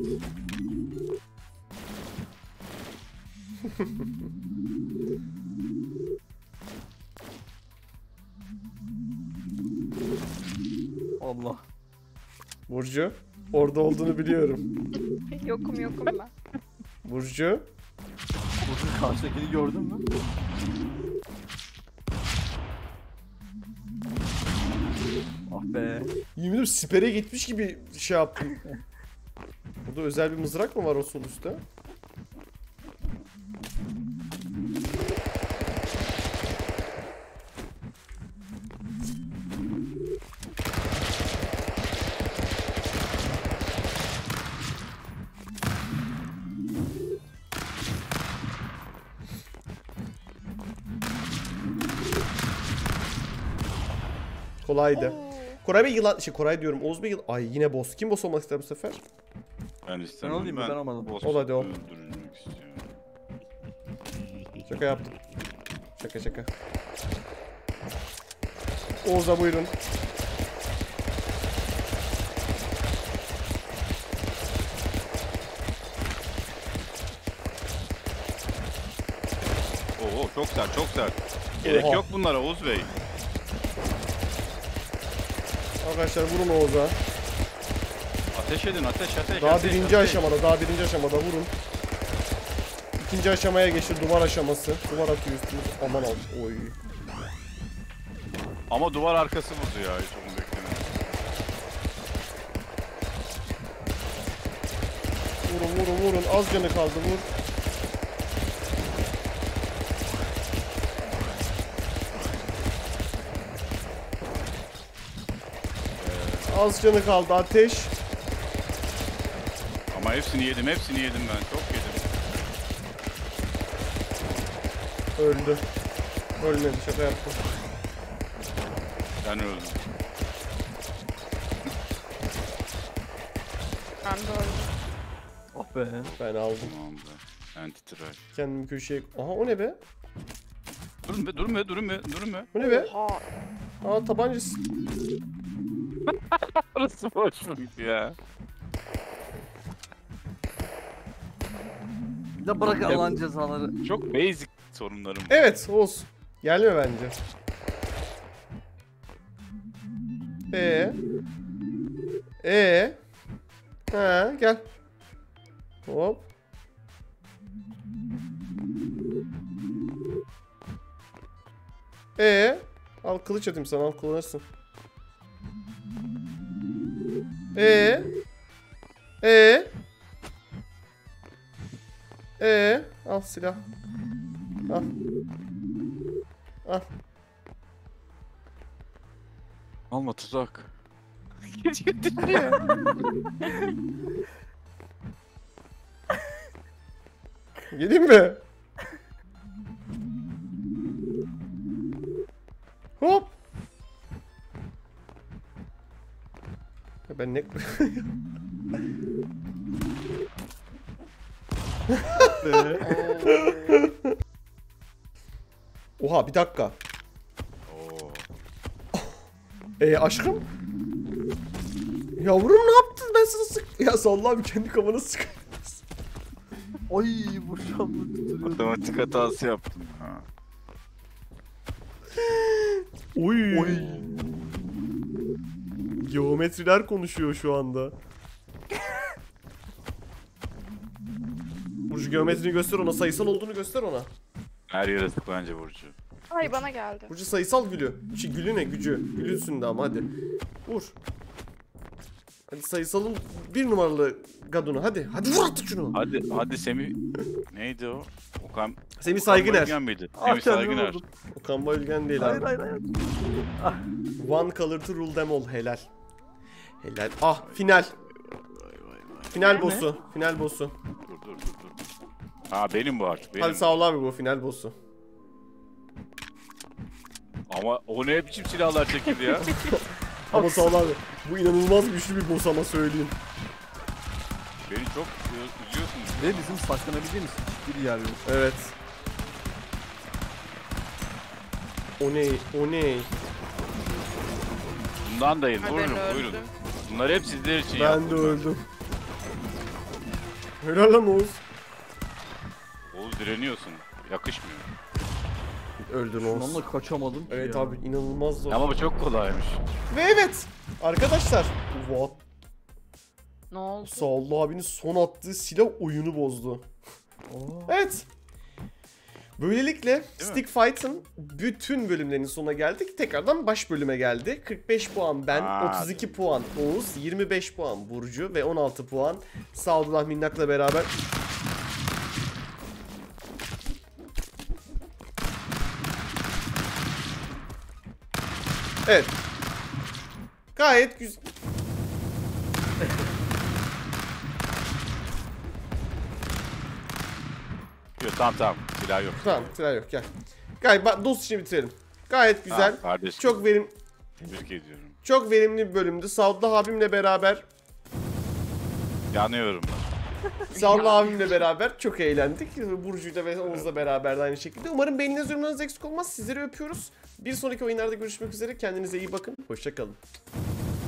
Allah. Burcu. Orada olduğunu biliyorum. Yokum yokum ben. Burcu. Burcu karşıdakini gördün mü? Ah be. Yemin ederim sipere gitmiş gibi şey yaptım. Burada özel bir mızrak mı var o sol üstte? Kolaydı. Oo. Koray Bey yılan... Şey Koray diyorum. Oğuz Bey yılan... Ay yine boss. Kim boss olmak ister bu sefer? Ben istemem. olayım mı? Ben olmadım. boss Ol hadi ol. öldürülmek istiyorum. Şaka yaptım. Şaka şaka. Oğuz'a buyurun. Oo çok sert çok sert. Gerek Oha. yok bunlara Oğuz Bey. Arkadaşlar vurun Oğuz'a. Ateş edin ateş ateş. Daha ateş, birinci ateş. aşamada, daha birinci aşamada vurun. İkinci aşamaya geçti, duvar aşaması. Duvar atıyor üstümüz. Aman al. Oy. Ama duvar arkası vurdu ya hiç onu beklemiyorum. Vurun vurun vurun. Az canı kaldı, vur. Az canı kaldı, ateş. Ama hepsini yedim hepsini yedim ben çok yedim. Öldü. Ölmedi, şaka yaptım. Ben öldüm. Ben de öldüm. Ah be. Ben aldım. Tamamdır. Anti-try. Kendimi köşeye... Aha o ne be? Durun be durun be durun be durun be. Bu ne be? Oha. Aa tabancası. Orası boşmuş ya. Ya bırak Allah'ın cezaları. Çok basic sorunlarım var. Evet Oğuz. Gelme bence. Ee. Ee. Ha gel. Hop. Ee. Al kılıç atayım sana, al kullanırsın. Ee. Ee. Ee. Al silah. Al. Al. Alma tuzak. Geleyim mi? Hop. Ya ben ne... Oha bir dakika. Oo. Ee aşkım? Yavrum ne yaptın, ben sana sık... Ya salla abi kendi kafana sık. Oy bu şamlı tutuyor. Matematik hatası yaptım. Ha. Oy. Oy. Geometriler konuşuyor şu anda. Burcu geometrini göster ona, sayısal olduğunu göster ona. Her yere sık bence Burcu. Ay bana geldi. Burcu sayısal gülü. Şey, gülü ne gücü? Gülü üstünde ama hadi. Vur. Hadi sayısalın bir numaralı gadunu hadi. Hadi vur artık şunu. Hadi hadi Semih neydi o? Okan Semih Okan Saygıner. Bayülgen miydi? Ah Semih kendimi Saygıner. vurdum. Okan Bayülgen değil Hayır abi. hayır hayır. One color to rule them all. Helal. Helal. Ah final. Final boss'u. Final boss'u. Dur dur dur dur. Ha benim bu artık benim. Hadi sağ ol abi bu final boss'u. Ama o ne biçim silahlar çekildi ya? Ama sağ ol abi. Bu inanılmaz güçlü bir boss ama söyleyeyim. Beni çok ü- üzüyorsun. Ve bizim saklanabildiğimiz hiçbir yer yok. Evet. O ne? O ne? Bundan da yiyin. Ay, ben Buyurun öldüm. buyurun. Bunlar hep sizler için Ben yaptım. de öldüm. Helal lan Oğuz. Oğuz direniyorsun. Yakışmıyor. Öldün Oğuz. Onunla kaçamadım ki Evet ya. abi inanılmaz zor. Ama bu çok kolaymış. Ve evet arkadaşlar. What? Ne oldu? Sağollu abinin son attığı silah oyunu bozdu. Oo. Evet. Böylelikle Stick Fight'ın bütün bölümlerinin sonuna geldik. Tekrardan baş bölüme geldi. kırk beş puan ben, Aa, otuz iki puan Oğuz, yirmi beş puan Burcu ve on altı puan Sadullah Minnak'la beraber. Evet. Gayet güzel. Yok tamam tamam. Silah yok. Tamam, silah yok gel. Gayet bak, dost işini bitirelim. Gayet güzel. Tamam, kardeşim. Çok verim Tebrik ediyorum. çok verimli bir bölümdü. Sadullah abimle beraber Yanıyorum. Sadullah abimle beraber çok eğlendik. Burcu'yla ve Oğuz'la beraber de aynı şekilde. Umarım beğeniniz, yorumlarınız eksik olmaz. Sizleri öpüyoruz. Bir sonraki oyunlarda görüşmek üzere. Kendinize iyi bakın. Hoşça kalın.